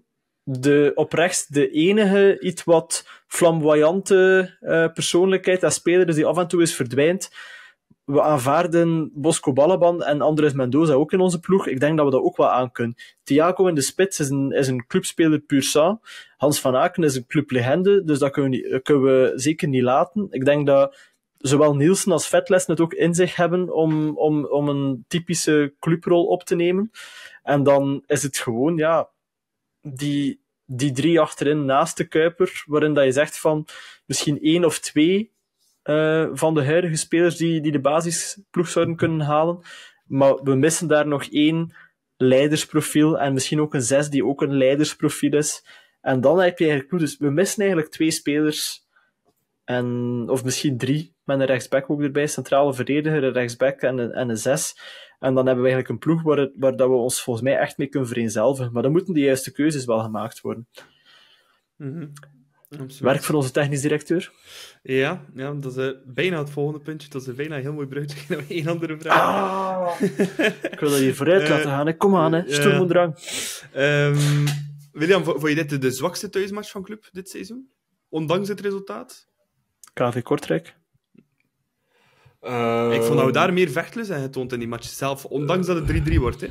de, oprecht de enige iets wat flamboyante uh, persoonlijkheid en speler is die af en toe is verdwijnt. We aanvaarden Bosco Balaban en Andres Mendoza ook in onze ploeg. Ik denk dat we dat ook wel aan kunnen. Thiago in de spits is een, is een clubspeler puur sang. Hans van Aken is een clublegende, dus dat kunnen we, niet, kunnen we zeker niet laten. Ik denk dat zowel Nielsen als Vetles het ook in zich hebben om, om, om een typische clubrol op te nemen. En dan is het gewoon, ja, die, die drie achterin naast de Kuiper, waarin dat je zegt van misschien één of twee uh, van de huidige spelers die, die de basisploeg zouden kunnen halen. Maar we missen daar nog één leidersprofiel en misschien ook een zes die ook een leidersprofiel is. En dan heb je eigenlijk, dus we missen eigenlijk twee spelers, en, of misschien drie, met een rechtsback ook erbij, centrale verdediger, een rechtsback en een, en een zes. En dan hebben we eigenlijk een ploeg waar, waar dat we ons volgens mij echt mee kunnen vereenzelvigen. Maar dan moeten die juiste keuzes wel gemaakt worden. Mm-hmm. Absoluut. Werk voor onze technisch directeur. Ja, ja, dat is uh, bijna het volgende puntje. Dat is uh, bijna een heel mooi bruggetje naar één andere vraag. Ah, ik wil dat hier vooruit uh, laten gaan. Hè. Kom aan, hè. Sturm und Drang. Um, William, vond je dit de, de zwakste thuismatch van club dit seizoen? Ondanks het resultaat? K V Kortrijk. Uh, ik vond dat we daar meer vechtlust en getoond in die match zelf, ondanks dat het drie drie wordt. Hè?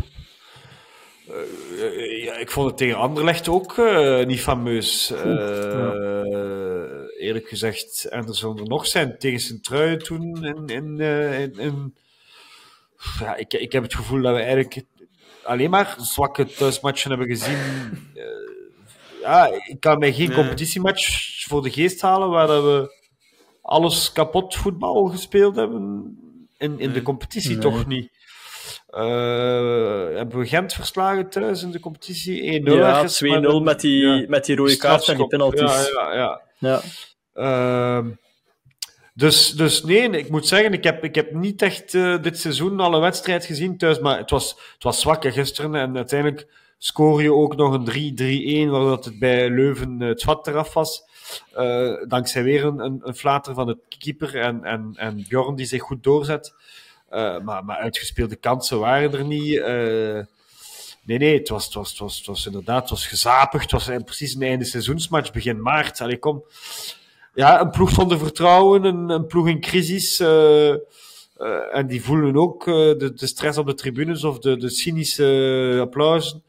Uh, ja, ik vond het tegen Anderlecht ook uh, niet fameus. Uh, ja. Eerlijk gezegd, en er zullen er nog zijn tegen Sint-Truiden toen. In, in, uh, in, in... Ja, ik, ik heb het gevoel dat we eigenlijk alleen maar zwakke thuismatchen hebben gezien. Uh, ja, ik kan mij geen nee. competitiematch voor de geest halen waar dat we alles kapot voetbal gespeeld hebben. In, in nee. de competitie nee. toch niet. Uh, hebben we Gent verslagen thuis in de competitie? één nul. Ja, twee nul met die, ja, met die rode kaart en die penalties. Ja, ja, ja. ja. Uh, dus, dus nee, ik moet zeggen, ik heb, ik heb niet echt uh, dit seizoen alle wedstrijd gezien thuis, maar het was, het was zwak gisteren en uiteindelijk scoor je ook nog een drie drie-een, waardoor het bij Leuven uh, het vat eraf was. Uh, dankzij weer een, een, een flater van de keeper en, en, en Bjorn die zich goed doorzet. Uh, maar, maar uitgespeelde kansen waren er niet. Uh, nee, nee, het was, het, was, het, was, het was inderdaad het was gezapig. Het was precies een einde seizoensmatch, begin maart. Allee, kom. Ja, een ploeg zonder vertrouwen, een, een ploeg in crisis. Uh, uh, en die voelen ook uh, de, de stress op de tribunes of de, de cynische uh, applausen.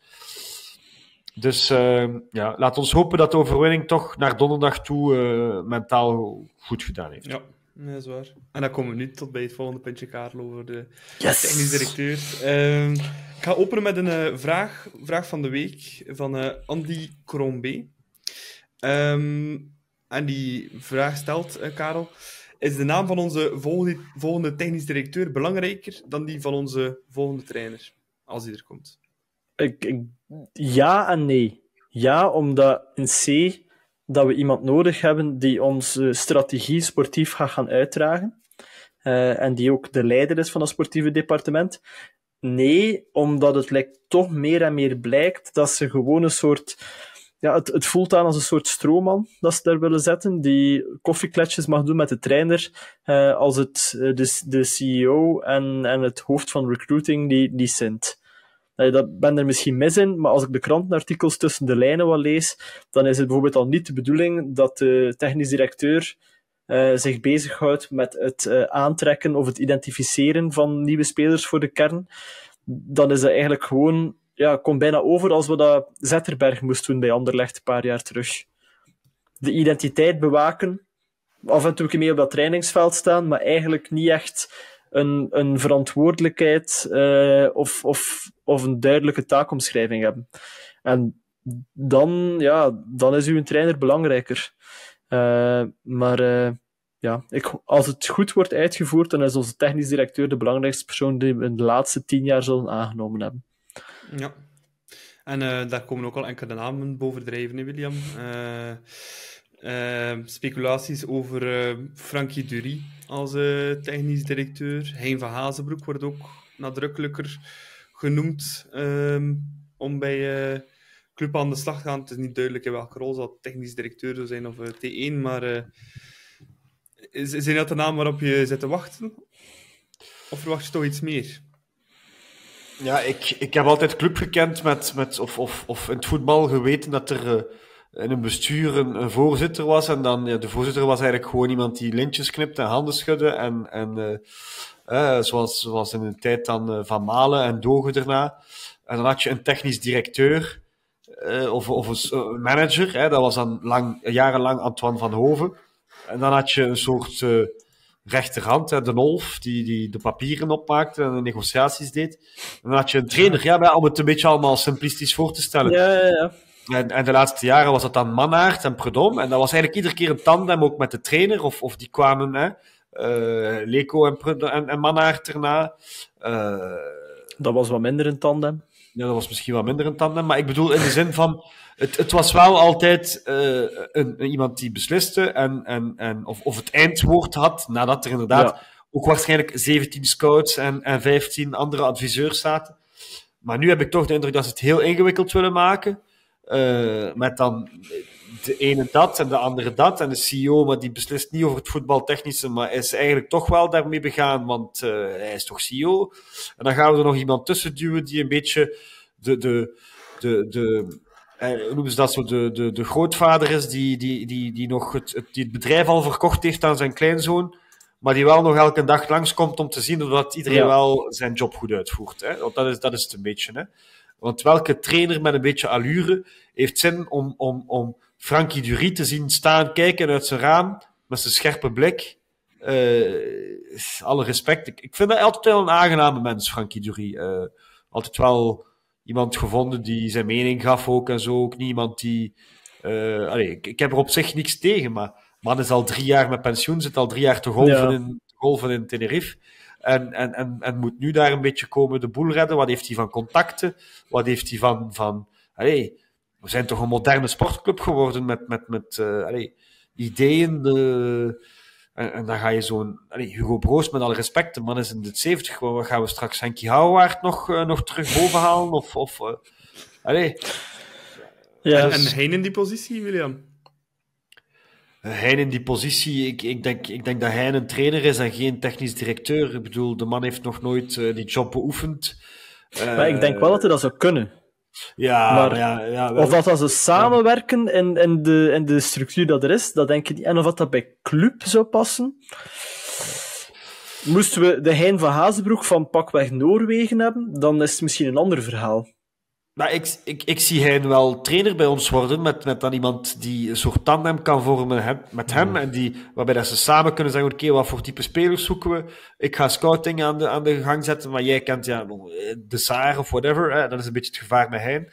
Dus uh, ja, laat ons hopen dat de overwinning toch naar donderdag toe uh, mentaal goed gedaan heeft. Ja. Nee, dat is waar. En dan komen we nu tot bij het volgende puntje, Karel, over de yes. technisch directeur. Uh, ik ga openen met een uh, vraag, vraag van de week van uh, Andy Crombé. Um, en die vraag stelt, uh, Karel, is de naam van onze volgende, volgende technisch directeur belangrijker dan die van onze volgende trainer, als die er komt? Ik, ik, ja en nee. Ja, omdat in C... dat we iemand nodig hebben die onze strategie sportief gaat gaan uitdragen. Uh, en die ook de leider is van het sportieve departement. Nee, omdat het lijkt toch meer en meer blijkt dat ze gewoon een soort... Ja, het, het voelt aan als een soort stroomman dat ze daar willen zetten, die koffiekletjes mag doen met de trainer, uh, als het uh, de, de C E O en, en het hoofd van recruiting die, die sint. Uh, dat ben er misschien mis in, maar als ik de krantenartikels tussen de lijnen wat lees, dan is het bijvoorbeeld al niet de bedoeling dat de technisch directeur uh, zich bezighoudt met het uh, aantrekken of het identificeren van nieuwe spelers voor de kern. Dan is dat eigenlijk gewoon, ja, komt bijna over als we dat Zetterberg moest doen bij Anderlecht een paar jaar terug. De identiteit bewaken, af en toe mee op dat trainingsveld staan, maar eigenlijk niet echt een, een verantwoordelijkheid uh, of, of, of een duidelijke taakomschrijving hebben. En dan, ja, dan is uw trainer belangrijker. Uh, maar uh, ja, ik, als het goed wordt uitgevoerd, dan is onze technisch directeur de belangrijkste persoon die we in de laatste tien jaar zullen aangenomen hebben. Ja. En uh, daar komen ook al enkele namen bovendrijven, hè, William. Uh, uh, speculaties over uh, Frankie Dury als uh, technisch directeur. Hein van Hazenbroek wordt ook nadrukkelijker genoemd um, om bij uh, club aan de slag te gaan. Het is niet duidelijk in welke rol zal technisch directeur zou zijn of uh, T één, maar uh, is, zijn dat de namen waarop je zit te wachten? Of verwacht je toch iets meer? Ja, ik, ik heb altijd club gekend met, met of, of, of in het voetbal geweten dat er uh, in een bestuur een, een voorzitter was. En dan, ja, de voorzitter was eigenlijk gewoon iemand die lintjes knipte en handen schudde. En, en uh, uh, zoals, zoals in de tijd dan uh, Van Malen en Dogen daarna. En dan had je een technisch directeur uh, of, of een manager. Hè, dat was dan lang, jarenlang Antoine van Hoven. En dan had je een soort uh, rechterhand, hè, de Nolf, die, die de papieren opmaakte en de negotiaties deed. En dan had je een trainer, ja, maar om het een beetje allemaal simplistisch voor te stellen. Ja, ja, ja. En, en de laatste jaren was dat dan Mannaert en Predom. En dat was eigenlijk iedere keer een tandem, ook met de trainer. Of, of die kwamen, hè, uh, Leko en, Predom, en, en Mannaert erna. Uh, Dat was wat minder een tandem. Ja, dat was misschien wat minder een tandem. Maar ik bedoel in de zin van... Het, het was wel altijd uh, een, een, iemand die besliste en, en, en, of, of het eindwoord had, nadat er inderdaad ja. ook waarschijnlijk zeventien scouts en, en vijftien andere adviseurs zaten. Maar nu heb ik toch de indruk dat ze het heel ingewikkeld willen maken. Uh, met dan de ene dat en de andere dat. En de C E O, maar die beslist niet over het voetbaltechnische, maar is eigenlijk toch wel daarmee begaan, want uh, hij is toch C E O. En dan gaan we er nog iemand tussen duwen die een beetje de... de, de, de hoe noemen ze dat zo, de, de, de grootvader is die, die, die, die nog het, het, die het bedrijf al verkocht heeft aan zijn kleinzoon, maar die wel nog elke dag langskomt om te zien dat iedereen ja. wel zijn job goed uitvoert. Hè? Want dat is, dat is het een beetje. Hè? Want welke trainer met een beetje allure heeft zin om, om, om Frankie Dury te zien staan, kijken uit zijn raam, met zijn scherpe blik? Uh, alle respect. Ik, ik vind dat altijd wel een aangename mens, Frankie Dury. Uh, altijd wel... Iemand gevonden die zijn mening gaf ook en zo. Ook niet iemand die... Uh, allee, ik, ik heb er op zich niks tegen, maar man is al drie jaar met pensioen, zit al drie jaar te golven, ja. in, golven in Tenerife. En, en, en, en moet nu daar een beetje komen de boel redden. Wat heeft hij van contacten? Wat heeft hij van... van allee, we zijn toch een moderne sportclub geworden met, met, met uh, allee, ideeën... Uh, En, en dan ga je zo'n... Allee, Hugo Broos, met alle respect, de man is in de zeventig. Wat gaan we straks Henkie Houwaard nog, uh, nog terug boven halen? Of... of uh, allee. Ja, en, dus, en Hein in die positie, William? Hein in die positie... Ik, ik, denk, ik denk dat Hein een trainer is en geen technisch directeur. Ik bedoel, de man heeft nog nooit uh, die job beoefend. Uh, maar ik denk wel dat hij dat zou kunnen. Ja, maar ja, ja, of dat, dat ze samenwerken in, in, de, in de structuur dat er is, dat denk ik niet. En of dat, dat bij club zou passen. Moesten we de Hein van Hazebroek van pakweg Noorwegen hebben, dan is het misschien een ander verhaal. Maar ik, ik, ik zie Hein wel trainer bij ons worden, met, met dan iemand die een soort tandem kan vormen hem, met hem, mm. en die, waarbij dat ze samen kunnen zeggen, oké, okay, wat voor type spelers zoeken we? Ik ga scouting aan de, aan de gang zetten, maar jij kent ja, de Saar of whatever, hè? Dat is een beetje het gevaar met Hein.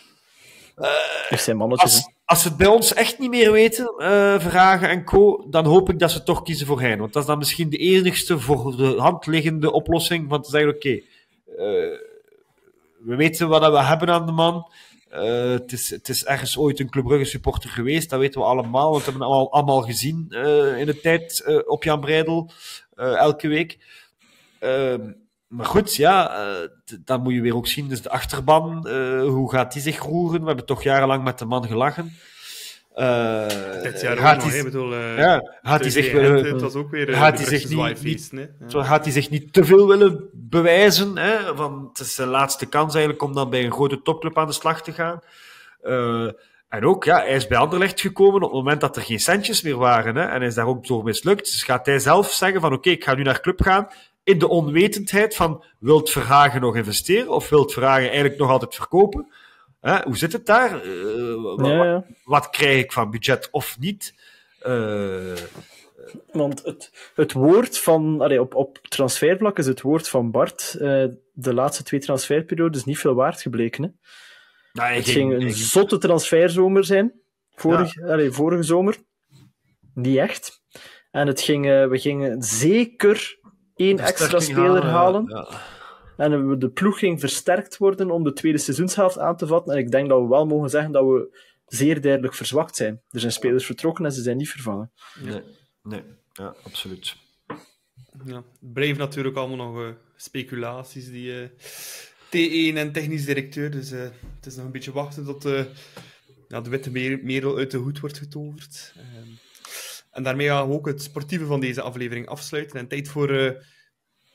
Uh, zijn mannetjes, als, als ze het bij ons echt niet meer weten, uh, Verhagen en co, dan hoop ik dat ze toch kiezen voor Hein, want dat is dan misschien de enigste voor de hand liggende oplossing, van te zeggen, oké, okay, uh, we weten wat we hebben aan de man. Uh, het, is, het is ergens ooit een Club Brugge supporter geweest, dat weten we allemaal, want we hebben het allemaal, allemaal gezien uh, in de tijd uh, op Jan Breidel, uh, elke week. Uh, maar goed, ja, uh, t- dan moet je weer ook zien, dus de achterban, uh, hoe gaat die zich roeren? We hebben toch jarenlang met de man gelachen. Uh, Dit jaar gaat ook hij, nog, ik bedoel, uh, ja, gaat hij zich willen, het was ook weer uh, gaat hij zich niet, niet ja. gaat hij zich niet te veel willen bewijzen, hè? Van, het is de laatste kans eigenlijk om dan bij een grote topclub aan de slag te gaan. Uh, en ook, ja, hij is bij Anderlecht gekomen op het moment dat er geen centjes meer waren, hè? En hij is daar ook door mislukt. Dus gaat hij zelf zeggen van, oké, okay, ik ga nu naar club gaan, in de onwetendheid van, wilt Verhagen nog investeren, of wilt Verhagen eigenlijk nog altijd verkopen? Hè, hoe zit het daar? Uh, ja, ja. Wat, wat krijg ik van budget of niet? Uh, Want het, het woord van... Allee, op, op transfervlak is het woord van Bart uh, de laatste twee transferperiodes niet veel waard gebleken. Hè? Nou, het ging, ging een ging... zotte transferzomer zijn. Vorig, ja. allee, vorige zomer. Niet echt. En het ging, uh, we gingen zeker één extra speler halen. halen. Ja. En de ploeg ging versterkt worden om de tweede seizoenshelft aan te vatten. En ik denk dat we wel mogen zeggen dat we zeer duidelijk verzwakt zijn. Er zijn spelers vertrokken en ze zijn niet vervangen. Nee, nee. Ja, absoluut. Ja, blijven natuurlijk allemaal nog uh, speculaties, die uh, T één en technisch directeur. Dus uh, het is nog een beetje wachten tot uh, ja, de witte merel uit de hoed wordt getoverd. Uh, en daarmee gaan we ook het sportieve van deze aflevering afsluiten. En tijd voor... Uh,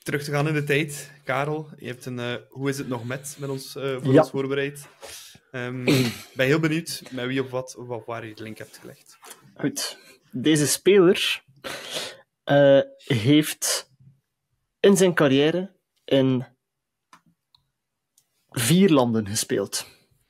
terug te gaan in de tijd. Karel, je hebt een uh, Hoe is het nog met met ons, uh, voor ja. ons voorbereid. Um, ik ben heel benieuwd met wie of wat of wat waar je de link hebt gelegd. Goed. Deze speler uh, heeft in zijn carrière in vier landen gespeeld.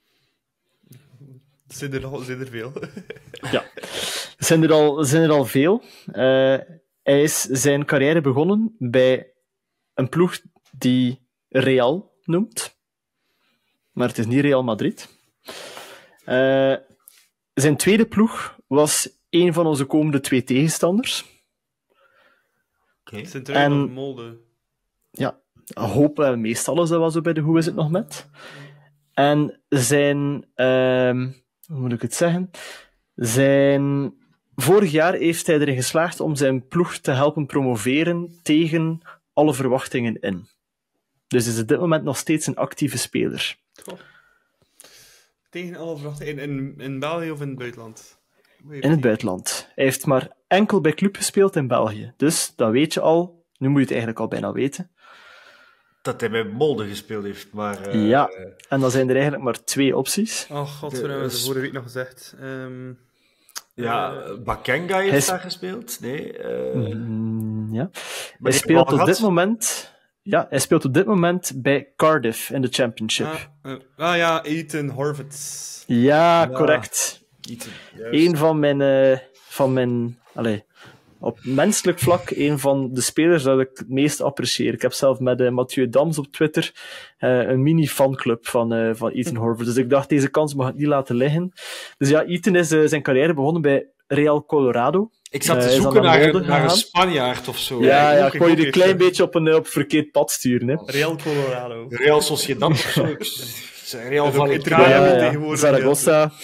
Er zijn er, al, zijn er veel. Ja, er zijn er al, zijn er al veel. Uh, hij is zijn carrière begonnen bij een ploeg die Real noemt. Maar het is niet Real Madrid. Uh, zijn tweede ploeg was een van onze komende twee tegenstanders. Okay. Centurion en, of Molde? Ja, hopen en meestal is dat wel zo bij de Hoe is het nog met. En zijn... Uh, hoe moet ik het zeggen? Zijn... Vorig jaar heeft hij erin geslaagd om zijn ploeg te helpen promoveren tegen alle verwachtingen in. Dus is op dit moment nog steeds een actieve speler. Goh. Tegen alle verwachtingen in, in, in België of in het buitenland? In het buitenland. Hij heeft maar enkel bij club gespeeld in België. Dus dat weet je al. Nu moet je het eigenlijk al bijna weten. Dat hij bij Molde gespeeld heeft, maar... Uh, ja, en dan zijn er eigenlijk maar twee opties. Oh god, we hebben het vorige week nog gezegd. Um, ja, uh, Bakenga heeft hij daar sp- gespeeld. Nee. Uh, mm, ja. Hij speelt op dit moment... Ja, hij speelt op dit moment bij Cardiff in de Championship. Ah, uh, ah ja, Ethan Horvitz. Ja, ja. Correct. Ethan, Eén van mijn... Uh, van mijn allez, op menselijk vlak een van de spelers dat ik het meest apprecieer. Ik heb zelf met uh, Mathieu Dams op Twitter uh, een mini-fanclub van, uh, van Ethan Horvitz. Dus ik dacht, deze kans mag ik niet laten liggen. Dus ja, Ethan is uh, zijn carrière begonnen bij Real Colorado. Ik zat te uh, zoeken naar, naar, naar een Spanjaard of zo. Ja, ja, ik kon je een klein beetje op een op verkeerd pad sturen. Hè. Real Colorado. Real Sociedad of zo. Real Vallecano. Ja, ja, ja. Zaragoza.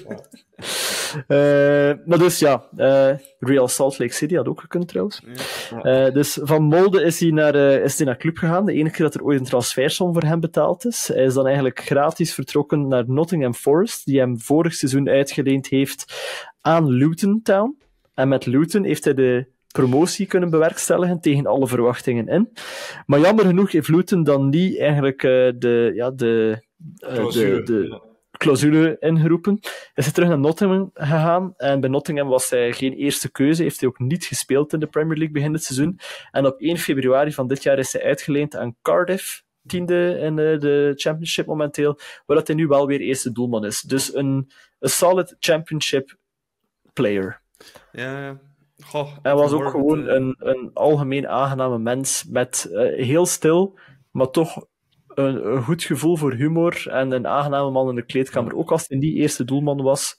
Uh, maar dus ja, uh, Real Salt Lake City had ook gekund trouwens. Ja. Uh, dus van Molde is hij, naar, uh, is hij naar club gegaan. De enige keer dat er ooit een transfersom voor hem betaald is. Hij is dan eigenlijk gratis vertrokken naar Nottingham Forest, die hem vorig seizoen uitgeleend heeft aan Luton Town. En met Luton heeft hij de promotie kunnen bewerkstelligen tegen alle verwachtingen in. Maar jammer genoeg heeft Luton dan niet eigenlijk uh, de, ja, de, uh, de, de clausule ingeroepen. Hij is terug naar Nottingham gegaan en bij Nottingham was hij geen eerste keuze. Heeft hij ook niet gespeeld in de Premier League begin dit seizoen. En op één februari van dit jaar is hij uitgeleend aan Cardiff, tiende in de Championship momenteel, waar hij nu wel weer eerste doelman is. Dus een, een solid Championship player. Ja, ja. Goh, hij was ook gewoon uh... een, een algemeen aangename mens, met uh, heel stil, maar toch een, een goed gevoel voor humor en een aangename man in de kleedkamer. Ook als hij niet eerste doelman was,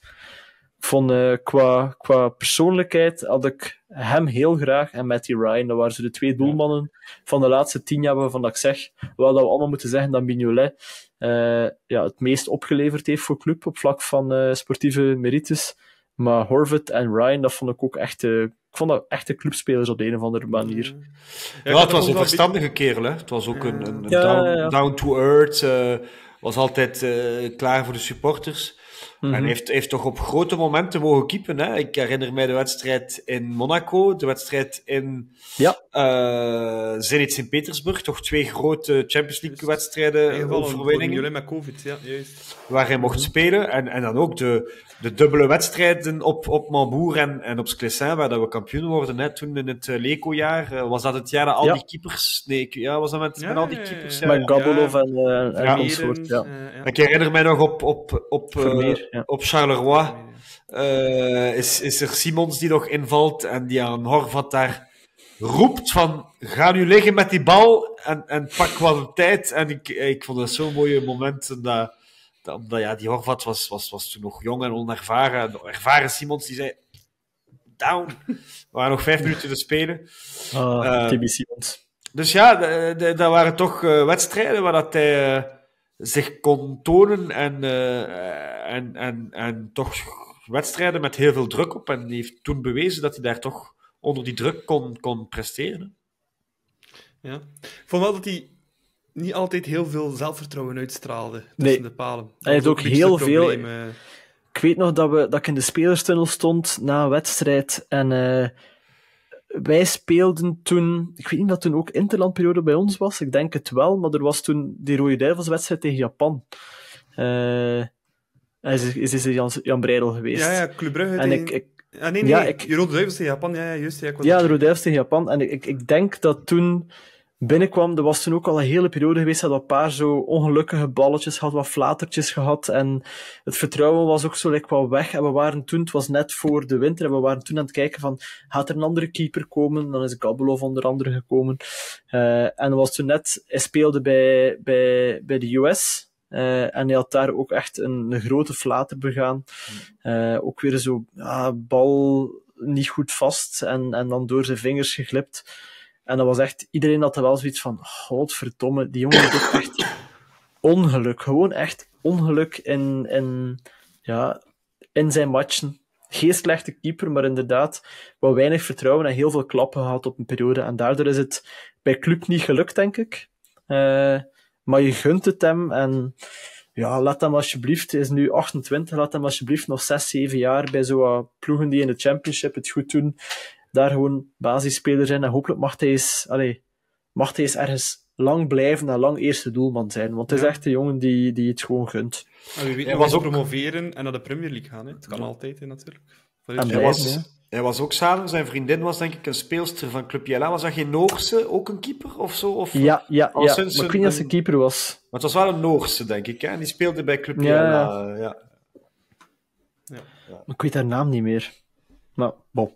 vond, uh, qua, qua persoonlijkheid had ik hem heel graag en Matty Ryan. Dat waren ze de twee doelmannen van de laatste tien jaar waarvan ik zeg, wel dat we allemaal moeten zeggen dat Mignolet uh, ja, het meest opgeleverd heeft voor club op vlak van uh, sportieve merites. Maar Horvath en Ryan, dat vond ik ook echt... Uh, ik vond dat echte clubspelers op de een of andere manier. Ja, ja het was een verstandige kerel. Hè? Het was ook een, een, een ja, down, ja, ja. down to earth. Uh, was altijd uh, klaar voor de supporters. Mm-hmm. En heeft, heeft toch op grote momenten mogen keepen. Hè? Ik herinner mij de wedstrijd in Monaco, de wedstrijd in ja. uh, Zenit Sint-Petersburg. Toch twee grote Champions League wedstrijden, overwinningen. Met COVID, ja, juist. Waar hij mocht spelen. En, en dan ook de, de dubbele wedstrijden op, op Mambour en, en op Sclessin, waar dat we kampioen worden. Hè? Toen in het uh, Leco-jaar. Uh, was dat het jaar dat al ja. die keepers... Nee, ja, was dat met, ja, met al die keepers? Ja, met Gabolov ja. en, uh, en ja. consort, ja. Uh, ja. Ik herinner mij nog op, op, op, uh, Vermeer, ja. op Charleroi. Uh, is, is er Simons die nog invalt en die aan Horvath daar roept van ga nu liggen met die bal en, en pak wat de tijd. En ik, ik vond dat zo'n mooie moment. Dat, dat, omdat ja, die Horvath was, was, was toen nog jong en onervaren. De ervaren Simons die zei down. Er waren nog vijf minuten te spelen. Ah, uh, T B Simons. Dus ja, dat waren toch uh, wedstrijden waar dat hij uh, zich kon tonen en, uh, en, en, en toch wedstrijden met heel veel druk op. En die heeft toen bewezen dat hij daar toch onder die druk kon, kon presteren. Ja. Ik vond wel dat hij niet altijd heel veel zelfvertrouwen uitstraalde tussen nee. de palen. Hij heeft ook, ook heel veel... Ik weet nog dat, we, dat ik in de spelerstunnel stond na een wedstrijd en uh, wij speelden toen... Ik weet niet of dat toen ook interlandperiode bij ons was. Ik denk het wel, maar er was toen die Rode Duivelswedstrijd tegen Japan. Uh, is, is, is Jan, Jan Breidel geweest. Ja, ja, Club Brugge en tegen... ik, ik, ah, nee, nee, ja, nee. ik, Rode Duivels tegen Japan, ja, ja juist. Ja, ja de Rode Duivels tegen Japan. En ik, ik, ik denk dat toen binnenkwam, er was toen ook al een hele periode geweest dat een paar zo ongelukkige balletjes had, wat flatertjes gehad. En het vertrouwen was ook zo like, wat weg. En we waren toen, het was net voor de winter, en we waren toen aan het kijken van, gaat er een andere keeper komen? Dan is Gabelov onder andere gekomen. Uh, en dat was toen net, hij speelde bij, bij, bij de U S. Uh, en hij had daar ook echt een, een grote flater begaan. Uh, ook weer zo, ja, bal niet goed vast en, en dan door zijn vingers geglipt. En dat was echt, iedereen had er wel zoiets van, godverdomme, die jongen heeft ook echt ongeluk. Gewoon echt ongeluk in, in, ja, in zijn matchen. Geen slechte keeper, maar inderdaad wel weinig vertrouwen en heel veel klappen gehad op een periode. En daardoor is het bij Club niet gelukt, denk ik. Uh, maar je gunt het hem en ja, laat hem alsjeblieft, hij is nu achtentwintig, laat hem alsjeblieft nog zes, zeven jaar bij zo'n ploegen die in de Championship het goed doen, daar gewoon basisspeler zijn en hopelijk mag hij eens, allez, mag hij eens ergens lang blijven en lang eerste doelman zijn, want het is ja. echt een jongen die, die het gewoon gunt. En wie weet hij nog was eens ook promoveren en naar de Premier League gaan, hè. Het kan ja. altijd, hè, natuurlijk. En hij, blijven, was, ja. hij was ook samen, zijn vriendin was denk ik een speelster van Club Jella. Was dat geen Noorse, ook een keeper of zo? Of, ja, ja, ja. maar ik weet niet of ze een keeper was. Maar het was wel een Noorse, denk ik, hè? En die speelde bij Club Ja. Jella. Ja. Ja. Ja. Maar ik weet haar naam niet meer. Maar, bon.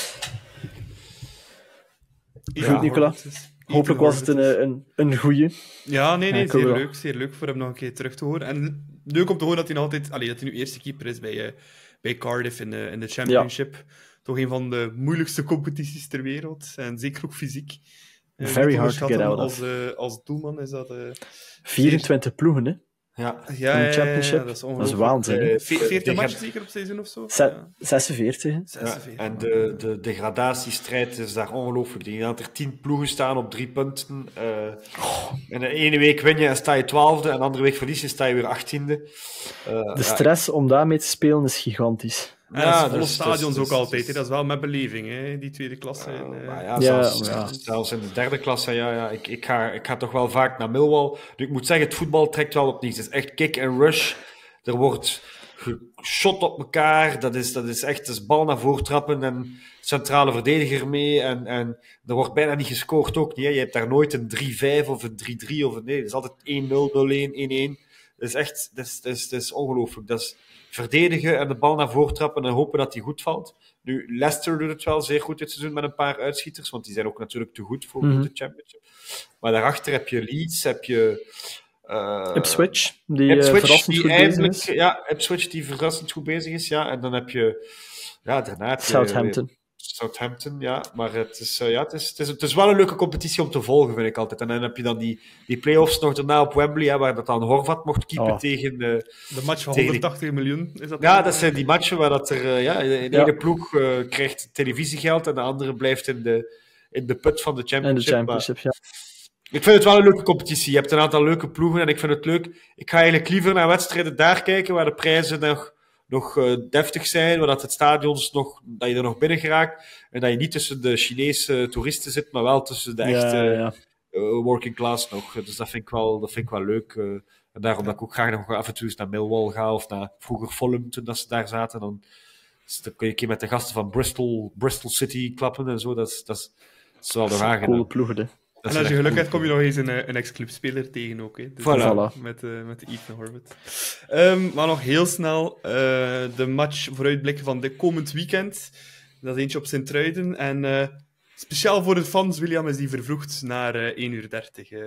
Ja, Goed, Nicola. Horvath. Hopelijk was het een, een, een goeie. Ja, nee, nee, Ja, zeer wel. leuk. Zeer leuk voor hem nog een keer terug te horen. En leuk om te horen dat hij nog altijd... Allee, dat hij nu eerste keeper is bij, uh, bij Cardiff in de, in de Championship. Ja. Toch een van de moeilijkste competities ter wereld. En zeker ook fysiek. Uh, Very hard to get out als, of. uh, als doelman is dat... Uh, vierentwintig zeer... ploegen, hè? Ja, ja, in de Championship. Ja, ja, dat is dat is waanzin. Uh, veertien matchen zeker op seizoen of zo? Ze- ja. zesenveertig. Hè? zesenveertig. Ja, en de, de degradatiestrijd is daar ongelooflijk. Ik denk dat er tien ploegen staan op drie punten. Uh, oh. En de ene week win je en sta je twaalfde, en de andere week verlies je en sta je weer achttiende. Uh, de stress ja. om daarmee te spelen is gigantisch. Ja, ja, dat is volle dus, stadions dus, ook dus, altijd. dus, hè. Dat is wel met beleving, hè, die tweede klasse. Uh, en, uh... ja, ja, ja, zelfs, ja. zelfs in de derde klasse. Ja, ja, ik, ik, ga, ik ga toch wel vaak naar Millwall. Nu, ik moet zeggen, het voetbal trekt wel op niets. Het is echt kick en rush. Er wordt geschot op elkaar. Dat is, dat is echt dus bal naar voren trappen en centrale verdediger mee. En, en er wordt bijna niet gescoord ook niet. Hè. Je hebt daar nooit een drie vijf of een drie drie. Of een, nee, het is altijd één nul, nul een, één een. Dat is echt dat is, dat is, dat is ongelooflijk. Dat is verdedigen en de bal naar voren trappen en hopen dat die goed valt. Nu, Leicester doet het wel zeer goed dit seizoen met een paar uitschieters, want die zijn ook natuurlijk te goed voor mm-hmm. de Championship. Maar daarachter heb je Leeds, heb je... Uh, Ipswich, die, Ipswich, uh, verrassend die goed eindelijk, bezig is. Ja, Ipswich die verrassend goed bezig is, ja. En dan heb je... Ja, daarna heb je... Southampton. Southampton, ja. Maar het is, uh, ja, het, is, het, is, het is wel een leuke competitie om te volgen, vind ik altijd. En dan heb je dan die, die play-offs nog daarna op Wembley, hè, waar dat dan Horvath mocht keepen oh. tegen... Uh, de match van tegen... honderdtachtig miljoen, is dat? Ja, dat zijn die matchen waar dat er... Uh, ja, de ene ja. ploeg uh, krijgt televisiegeld en de andere blijft in de, in de put van de Championship. In de Championship, maar... ja. Ik vind het wel een leuke competitie. Je hebt een aantal leuke ploegen en ik vind het leuk. Ik ga eigenlijk liever naar wedstrijden daar kijken, waar de prijzen nog... nog uh, deftig zijn, waar dat het stadions nog, dat je er nog binnen geraakt en dat je niet tussen de Chinese toeristen zit, maar wel tussen de echte ja, ja. Uh, working class nog. Dus dat vind ik wel, dat vind ik wel leuk. Uh, en daarom ja. dat ik ook graag nog af en toe eens naar Millwall ga, of naar vroeger Fulham, toen dat ze daar zaten. Dan, dus dan kun je een keer met de gasten van Bristol, Bristol City klappen en zo. Dat is, dat is, dat is wel nog aangenaam. Coole ploegen, hè. En als je geluk hebt, kom je nog eens een, een ex-clubspeler tegen ook. Hè. Dus voilà. Met, uh, met de Ethan Horvath. Um, maar nog heel snel, uh, de match vooruitblikken van de komend weekend. Dat is eentje op Sint-Truiden. En uh, speciaal voor de fans, William, is die vervroegd naar uh, één uur dertig. Uh,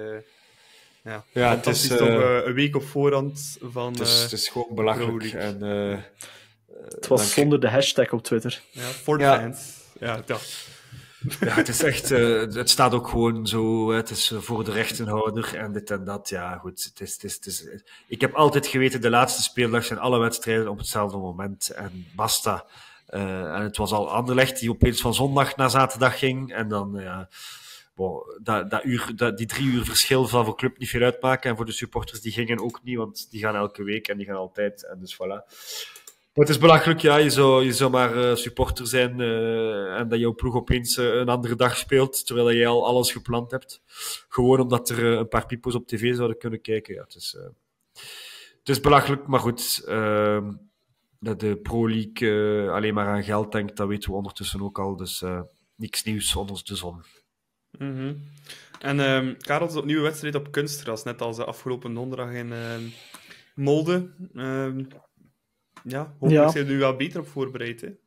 ja, ja, het is uh, toch uh, een week op voorhand van... Het is, uh, het is gewoon belachelijk. En, uh, het was zonder de hashtag op Twitter. Ja, for the ja. fans. Ja, dat... Ja, het is echt, uh, het staat ook gewoon zo, het is voor de rechtenhouder en dit en dat. Ja, goed, het is, het is, het is, ik heb altijd geweten, de laatste speeldag zijn alle wedstrijden op hetzelfde moment en basta. Uh, en het was al Anderlecht die opeens van zondag naar zaterdag ging en dan, ja, bon, dat, dat uur, dat, die drie uur verschil zal voor de club niet veel uitmaken en voor de supporters die gingen ook niet, want die gaan elke week en die gaan altijd en dus voilà. het is belachelijk, ja. Je zou, je zou maar uh, supporter zijn uh, en dat jouw ploeg opeens uh, een andere dag speelt, terwijl jij al alles gepland hebt. Gewoon omdat er uh, een paar pipo's op tv zouden kunnen kijken. Ja, het, is, uh, het is belachelijk, maar goed. Uh, dat de Pro League uh, alleen maar aan geld denkt, dat weten we ondertussen ook al. Dus uh, niks nieuws onder de zon. Mm-hmm. En uh, Karel, is een nieuwe wedstrijd op kunstgras, net als de afgelopen donderdag in uh, Molde. Uh, ja, hopelijk Ja. zijn we er nu wel beter op voorbereid. Hè?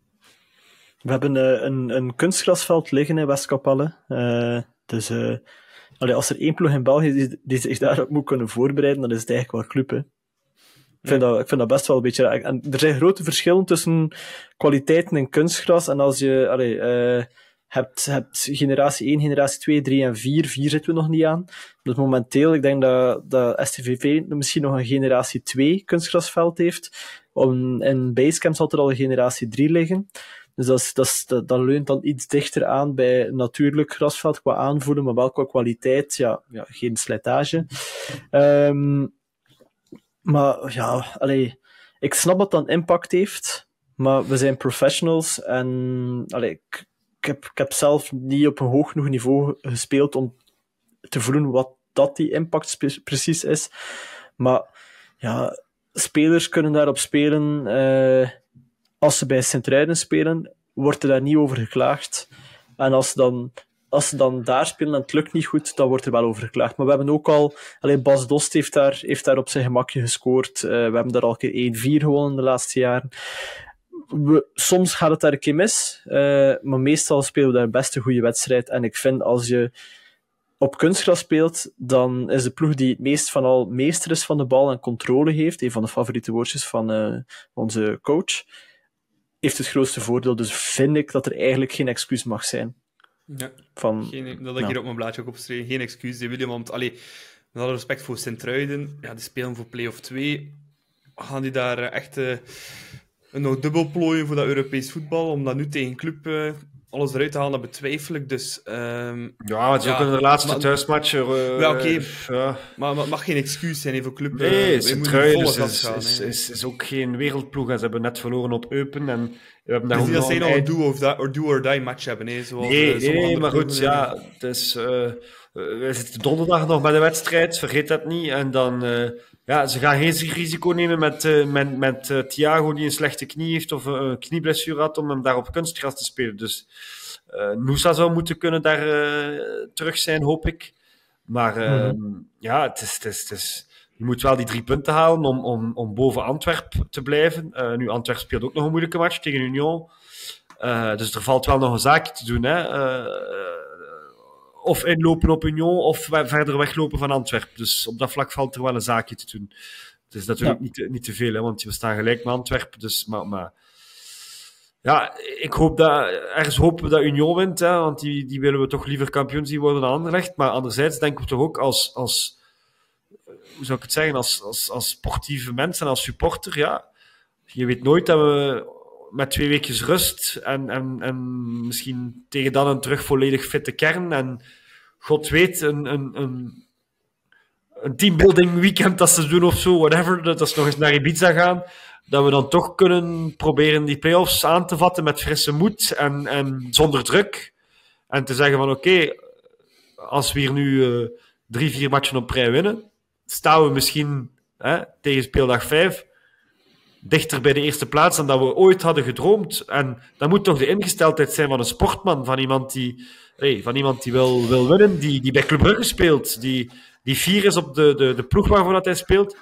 We hebben uh, een, een kunstgrasveld liggen in Westkapelle. Uh, dus uh, allee, als er één ploeg in België is die, die zich daarop moet kunnen voorbereiden, dan is het eigenlijk wel Club. Hè. Ik vind, dat, ik vind dat best wel een beetje raar. En er zijn grote verschillen tussen kwaliteiten in kunstgras. En als je allee, uh, hebt, hebt generatie één, generatie twee, drie en vier. vier zitten we nog niet aan. Dus momenteel, ik denk dat, dat S T V V misschien nog een generatie twee kunstgrasveld heeft. Om, in Basecamp zal er al een generatie drie liggen. Dus dat, is, dat, is, dat, dat leunt dan iets dichter aan bij een natuurlijk grasveld qua aanvoelen, maar wel qua kwaliteit. Ja, ja geen slijtage. Um, Maar ja, allee, ik snap dat dat een impact heeft, maar we zijn professionals en allee, ik, ik, heb, ik heb zelf niet op een hoog genoeg niveau gespeeld om te voelen wat dat die impact spe- precies is. Maar ja, spelers kunnen daarop spelen. Uh, als ze bij Sint-Truiden spelen, wordt er daar niet over geklaagd. En als ze dan... Als ze dan daar spelen en het lukt niet goed, dan wordt er wel over geklaagd. Maar we hebben ook al... Alleen Bas Dost heeft daar, heeft daar op zijn gemakje gescoord. Uh, we hebben daar al een keer één vier gewonnen de laatste jaren. We, soms gaat het daar een keer mis, uh, maar meestal spelen we daar best een goede wedstrijd. En ik vind, als je op kunstgras speelt, dan is de ploeg die het meest van al meester is van de bal en controle heeft, een van de favoriete woordjes van uh, onze coach, heeft het grootste voordeel. Dus vind ik dat er eigenlijk geen excuus mag zijn. Ja, Van, geen, dat heb ik ja. hier op mijn blaadje ook opgeschreven. Geen excuus, hè, William. Want, allee, met alle respect voor Sint-Truiden, ja, die spelen voor play-off twee. Gaan die daar uh, echt uh, nog dubbel plooien voor dat Europees voetbal? Om dat nu tegen Club uh, alles eruit te halen, dat betwijfel ik. Dus, um, Ja, het is ja, ook in de laatste maar, thuismatch. Uh, ja, oké. Okay. Ja. Maar het mag geen excuus zijn hè, voor Club. Nee, uh, Sint-Truiden is, is, is, is, is ook geen wereldploeg. Ze hebben net verloren op Eupen. En we hebben daar dus ook dat nog zij nog een een do or, die, or do or die match hebben. Hè, zoals, nee, uh, nee, nee maar goed, ploegen, ja. Dus, uh, we zitten donderdag nog bij de wedstrijd, vergeet dat niet. En dan, uh, ja, ze gaan geen risico nemen met, uh, met, met uh, Thiago die een slechte knie heeft of een knieblessure had om hem daar op kunstgras te spelen. Dus uh, Noosa zou moeten kunnen daar uh, terug zijn, hoop ik. Maar uh, mm-hmm. ja, het is, het is, het is, je moet wel die drie punten halen om, om, om boven Antwerpen te blijven. Uh, nu, Antwerpen speelt ook nog een moeilijke match tegen Union. Uh, dus er valt wel nog een zaakje te doen, hè. Uh, of inlopen op Union, of verder weglopen van Antwerpen. Dus op dat vlak valt er wel een zaakje te doen. Het is natuurlijk ja. niet, niet te veel, hè, want we staan gelijk met Antwerpen. Dus, maar, maar ja, ik hoop dat, ergens hopen we dat Union wint, hè, want die, die willen we toch liever kampioen zien worden dan Anderlecht. Maar anderzijds denken we toch ook als, als hoe zou ik het zeggen, als, als, als sportieve mensen en als supporter, ja, je weet nooit dat we met twee weekjes rust en, en, en misschien tegen dan een terug volledig fitte kern en God weet, een, een, een, een teambuilding weekend dat ze doen of zo, whatever, dat ze nog eens naar Ibiza gaan, dat we dan toch kunnen proberen die play-offs aan te vatten met frisse moed en, en zonder druk. En te zeggen van oké, okay, als we hier nu uh, drie, vier matchen op rij winnen, staan we misschien hè, tegen speeldag vijf dichter bij de eerste plaats dan dat we ooit hadden gedroomd. En dat moet toch de ingesteldheid zijn van een sportman, van iemand die, hey, van iemand die wil, wil winnen, die, die bij Club Brugge speelt, die, die fier is op de, de, de ploeg waarvoor dat hij speelt.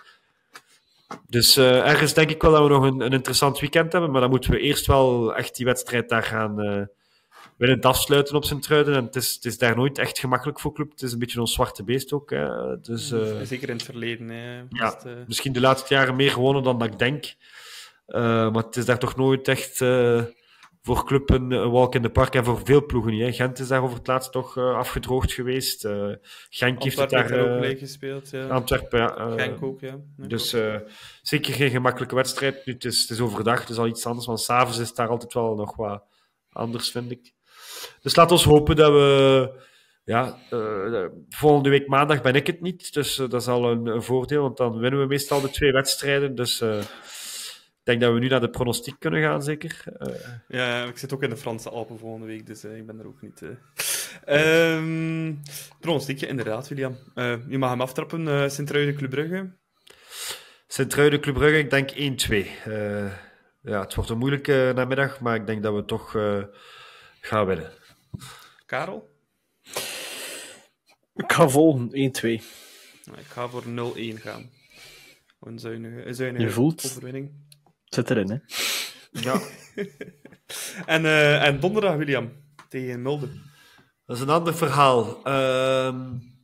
Dus uh, ergens denk ik wel dat we nog een, een interessant weekend hebben, maar dan moeten we eerst wel echt die wedstrijd daar gaan uh, winnend afsluiten op Sint-Truiden. En het is, het is daar nooit echt gemakkelijk voor Club. Het is een beetje ons zwarte beest ook. Hè. Dus, uh, Zeker in het verleden. Hè. Ja, het, uh... misschien de laatste jaren meer gewonnen dan dat ik denk. Uh, maar het is daar toch nooit echt uh, voor Club een, een walk in the park en voor veel ploegen niet. Hè. Gent is daar over het laatst toch uh, afgedroogd geweest. Uh, Genk heeft het daar... Uh, ook leeg gespeeld, ja. Antwerpen, ja. Uh, Genk ook, ja. Nee, dus uh, zeker geen gemakkelijke wedstrijd. Nu, het, is, het is overdag, het is al iets anders, want s'avonds is het daar altijd wel nog wat anders, vind ik. Dus laat ons hopen dat we... Ja, uh, volgende week maandag ben ik het niet, dus uh, dat is al een, een voordeel, want dan winnen we meestal de twee wedstrijden. Dus uh, Ik denk dat we nu naar de pronostiek kunnen gaan, zeker. Uh... Ja, ik zit ook in de Franse Alpen volgende week, dus uh, ik ben er ook niet... Uh... Um, pronostiekje, inderdaad, William. Uh, je mag hem aftrappen, uh, Sint-Truiden, Club Brugge. Sint-Truiden, Club Brugge, ik denk één twee. Uh, ja, het wordt een moeilijke namiddag, maar ik denk dat we toch uh, gaan winnen. Karel? Ik ga volgen, één twee. Nou, ik ga voor nul een gaan. Een zuinige, een zuinige je voelt... overwinning. Het zit erin, hè? Ja. en, uh, en donderdag, William, tegen Mulde. Dat is een ander verhaal. Uh,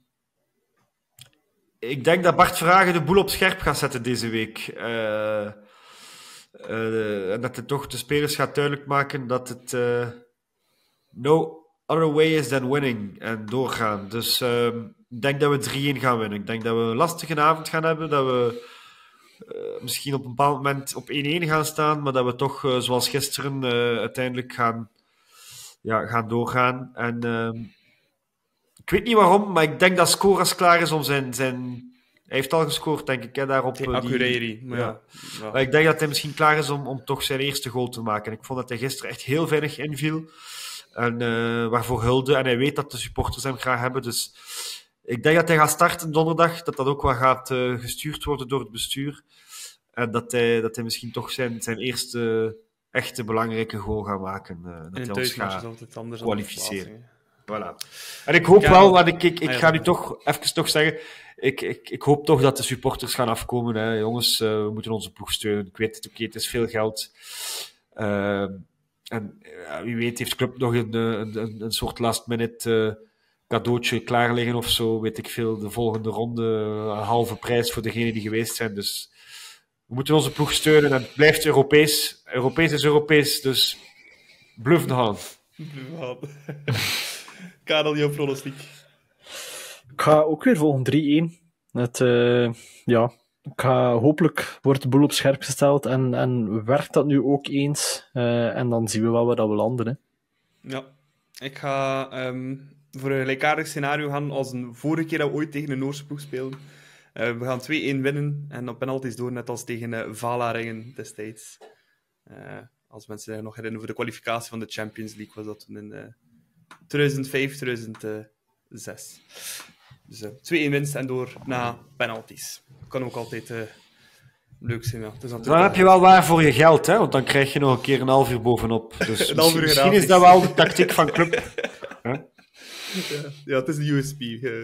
ik denk dat Bart Verhagen de boel op scherp gaat zetten deze week. Uh, uh, en dat hij toch de spelers gaat duidelijk maken dat het uh, no other way is than winning en doorgaan. Dus uh, ik denk dat we drie een gaan winnen. Ik denk dat we een lastige avond gaan hebben, dat we uh, misschien op een bepaald moment op één een gaan staan, maar dat we toch, uh, zoals gisteren, uh, uiteindelijk gaan, ja, gaan doorgaan. En uh, ik weet niet waarom, maar ik denk dat Scoras klaar is om zijn... zijn hij heeft al gescoord, denk ik, hè, daarop. Die Akureyri. Maar, ja. Ja. maar ik denk dat hij misschien klaar is om, om toch zijn eerste goal te maken. En ik vond dat hij gisteren echt heel vinnig inviel. En uh, waarvoor hulde. En hij weet dat de supporters hem graag hebben. Dus ik denk dat hij gaat starten donderdag. Dat dat ook wel gaat uh, gestuurd worden door het bestuur. En dat hij, dat hij misschien toch zijn, zijn eerste echte belangrijke goal gaat maken. Uh, dat hij ons gaat kwalificeren. Voilà. En ik hoop ja, wel, want ik, ik, ik ga nu toch even toch zeggen, ik, ik, ik hoop toch dat de supporters gaan afkomen. Hè. Jongens, uh, we moeten onze ploeg steunen. Ik weet het, oké, okay, het is veel geld. Uh, en uh, wie weet heeft de club nog een, een, een soort last-minute uh, cadeautje klaar liggen of zo. Weet ik veel, de volgende ronde, een halve prijs voor degenen die geweest zijn. Dus we moeten onze ploeg steunen en het blijft Europees. Europees is Europees, dus bluff de hand. Karel, jouw pronostiek? Ik ga ook weer volgen drie een. Het, uh, ja, ik ga, hopelijk wordt de boel op scherp gesteld en, en werkt dat nu ook eens. Uh, en dan zien we wel waar dat we landen. Hè. Ja, ik ga um, voor een gelijkaardig scenario gaan als een vorige keer dat we ooit tegen een Noorse ploeg speelden. Uh, we gaan twee een winnen en op penalties door, net als tegen uh, Valaringen destijds. Uh, als mensen zich nog herinneren, voor de kwalificatie van de Champions League was dat toen in... Uh, tweeduizend vijf, tweeduizend zes. Dus uh, twee een winst en door na penalties. Kan ook altijd uh, leuk zijn. Ja. Dus dan heb je wel waar voor je geld, hè? Want dan krijg je nog een keer een half uur bovenop. Dus een half uur misschien gratis. Is dat wel de tactiek van club. Huh? Ja, ja, het is een U S P.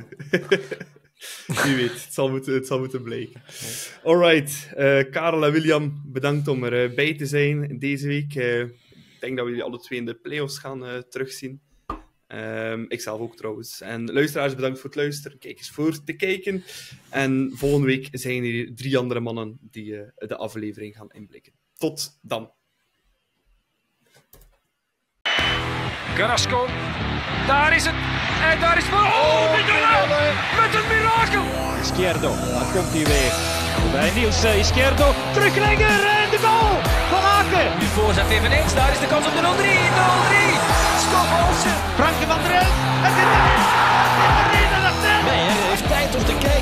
Wie weet, het zal moeten, het zal moeten blijken. Alright, uh, Karel en William, bedankt om erbij uh, bij te zijn deze week. Uh, ik denk dat we jullie alle twee in de play-offs gaan uh, terugzien. Um, ik zelf ook trouwens. En luisteraars, bedankt voor het luisteren. Kijkers voor te kijken. En volgende week zijn er drie andere mannen die uh, de aflevering gaan inblikken. Tot dan. Carrasco. Daar is het. En daar is het. Oh, Mignolet! Met een mirakel! Izquierdo, daar komt hij weer. Bij Niels uh, Izquierdo. Teruglegger en de goal van Aken. Nu voorzet eveneens. Daar is de kans op de nul drie. nul drie. Scott Olsen. Franke van der Elf. Het is erin. Het is erin. Nee, hij heeft tijd om te kijken.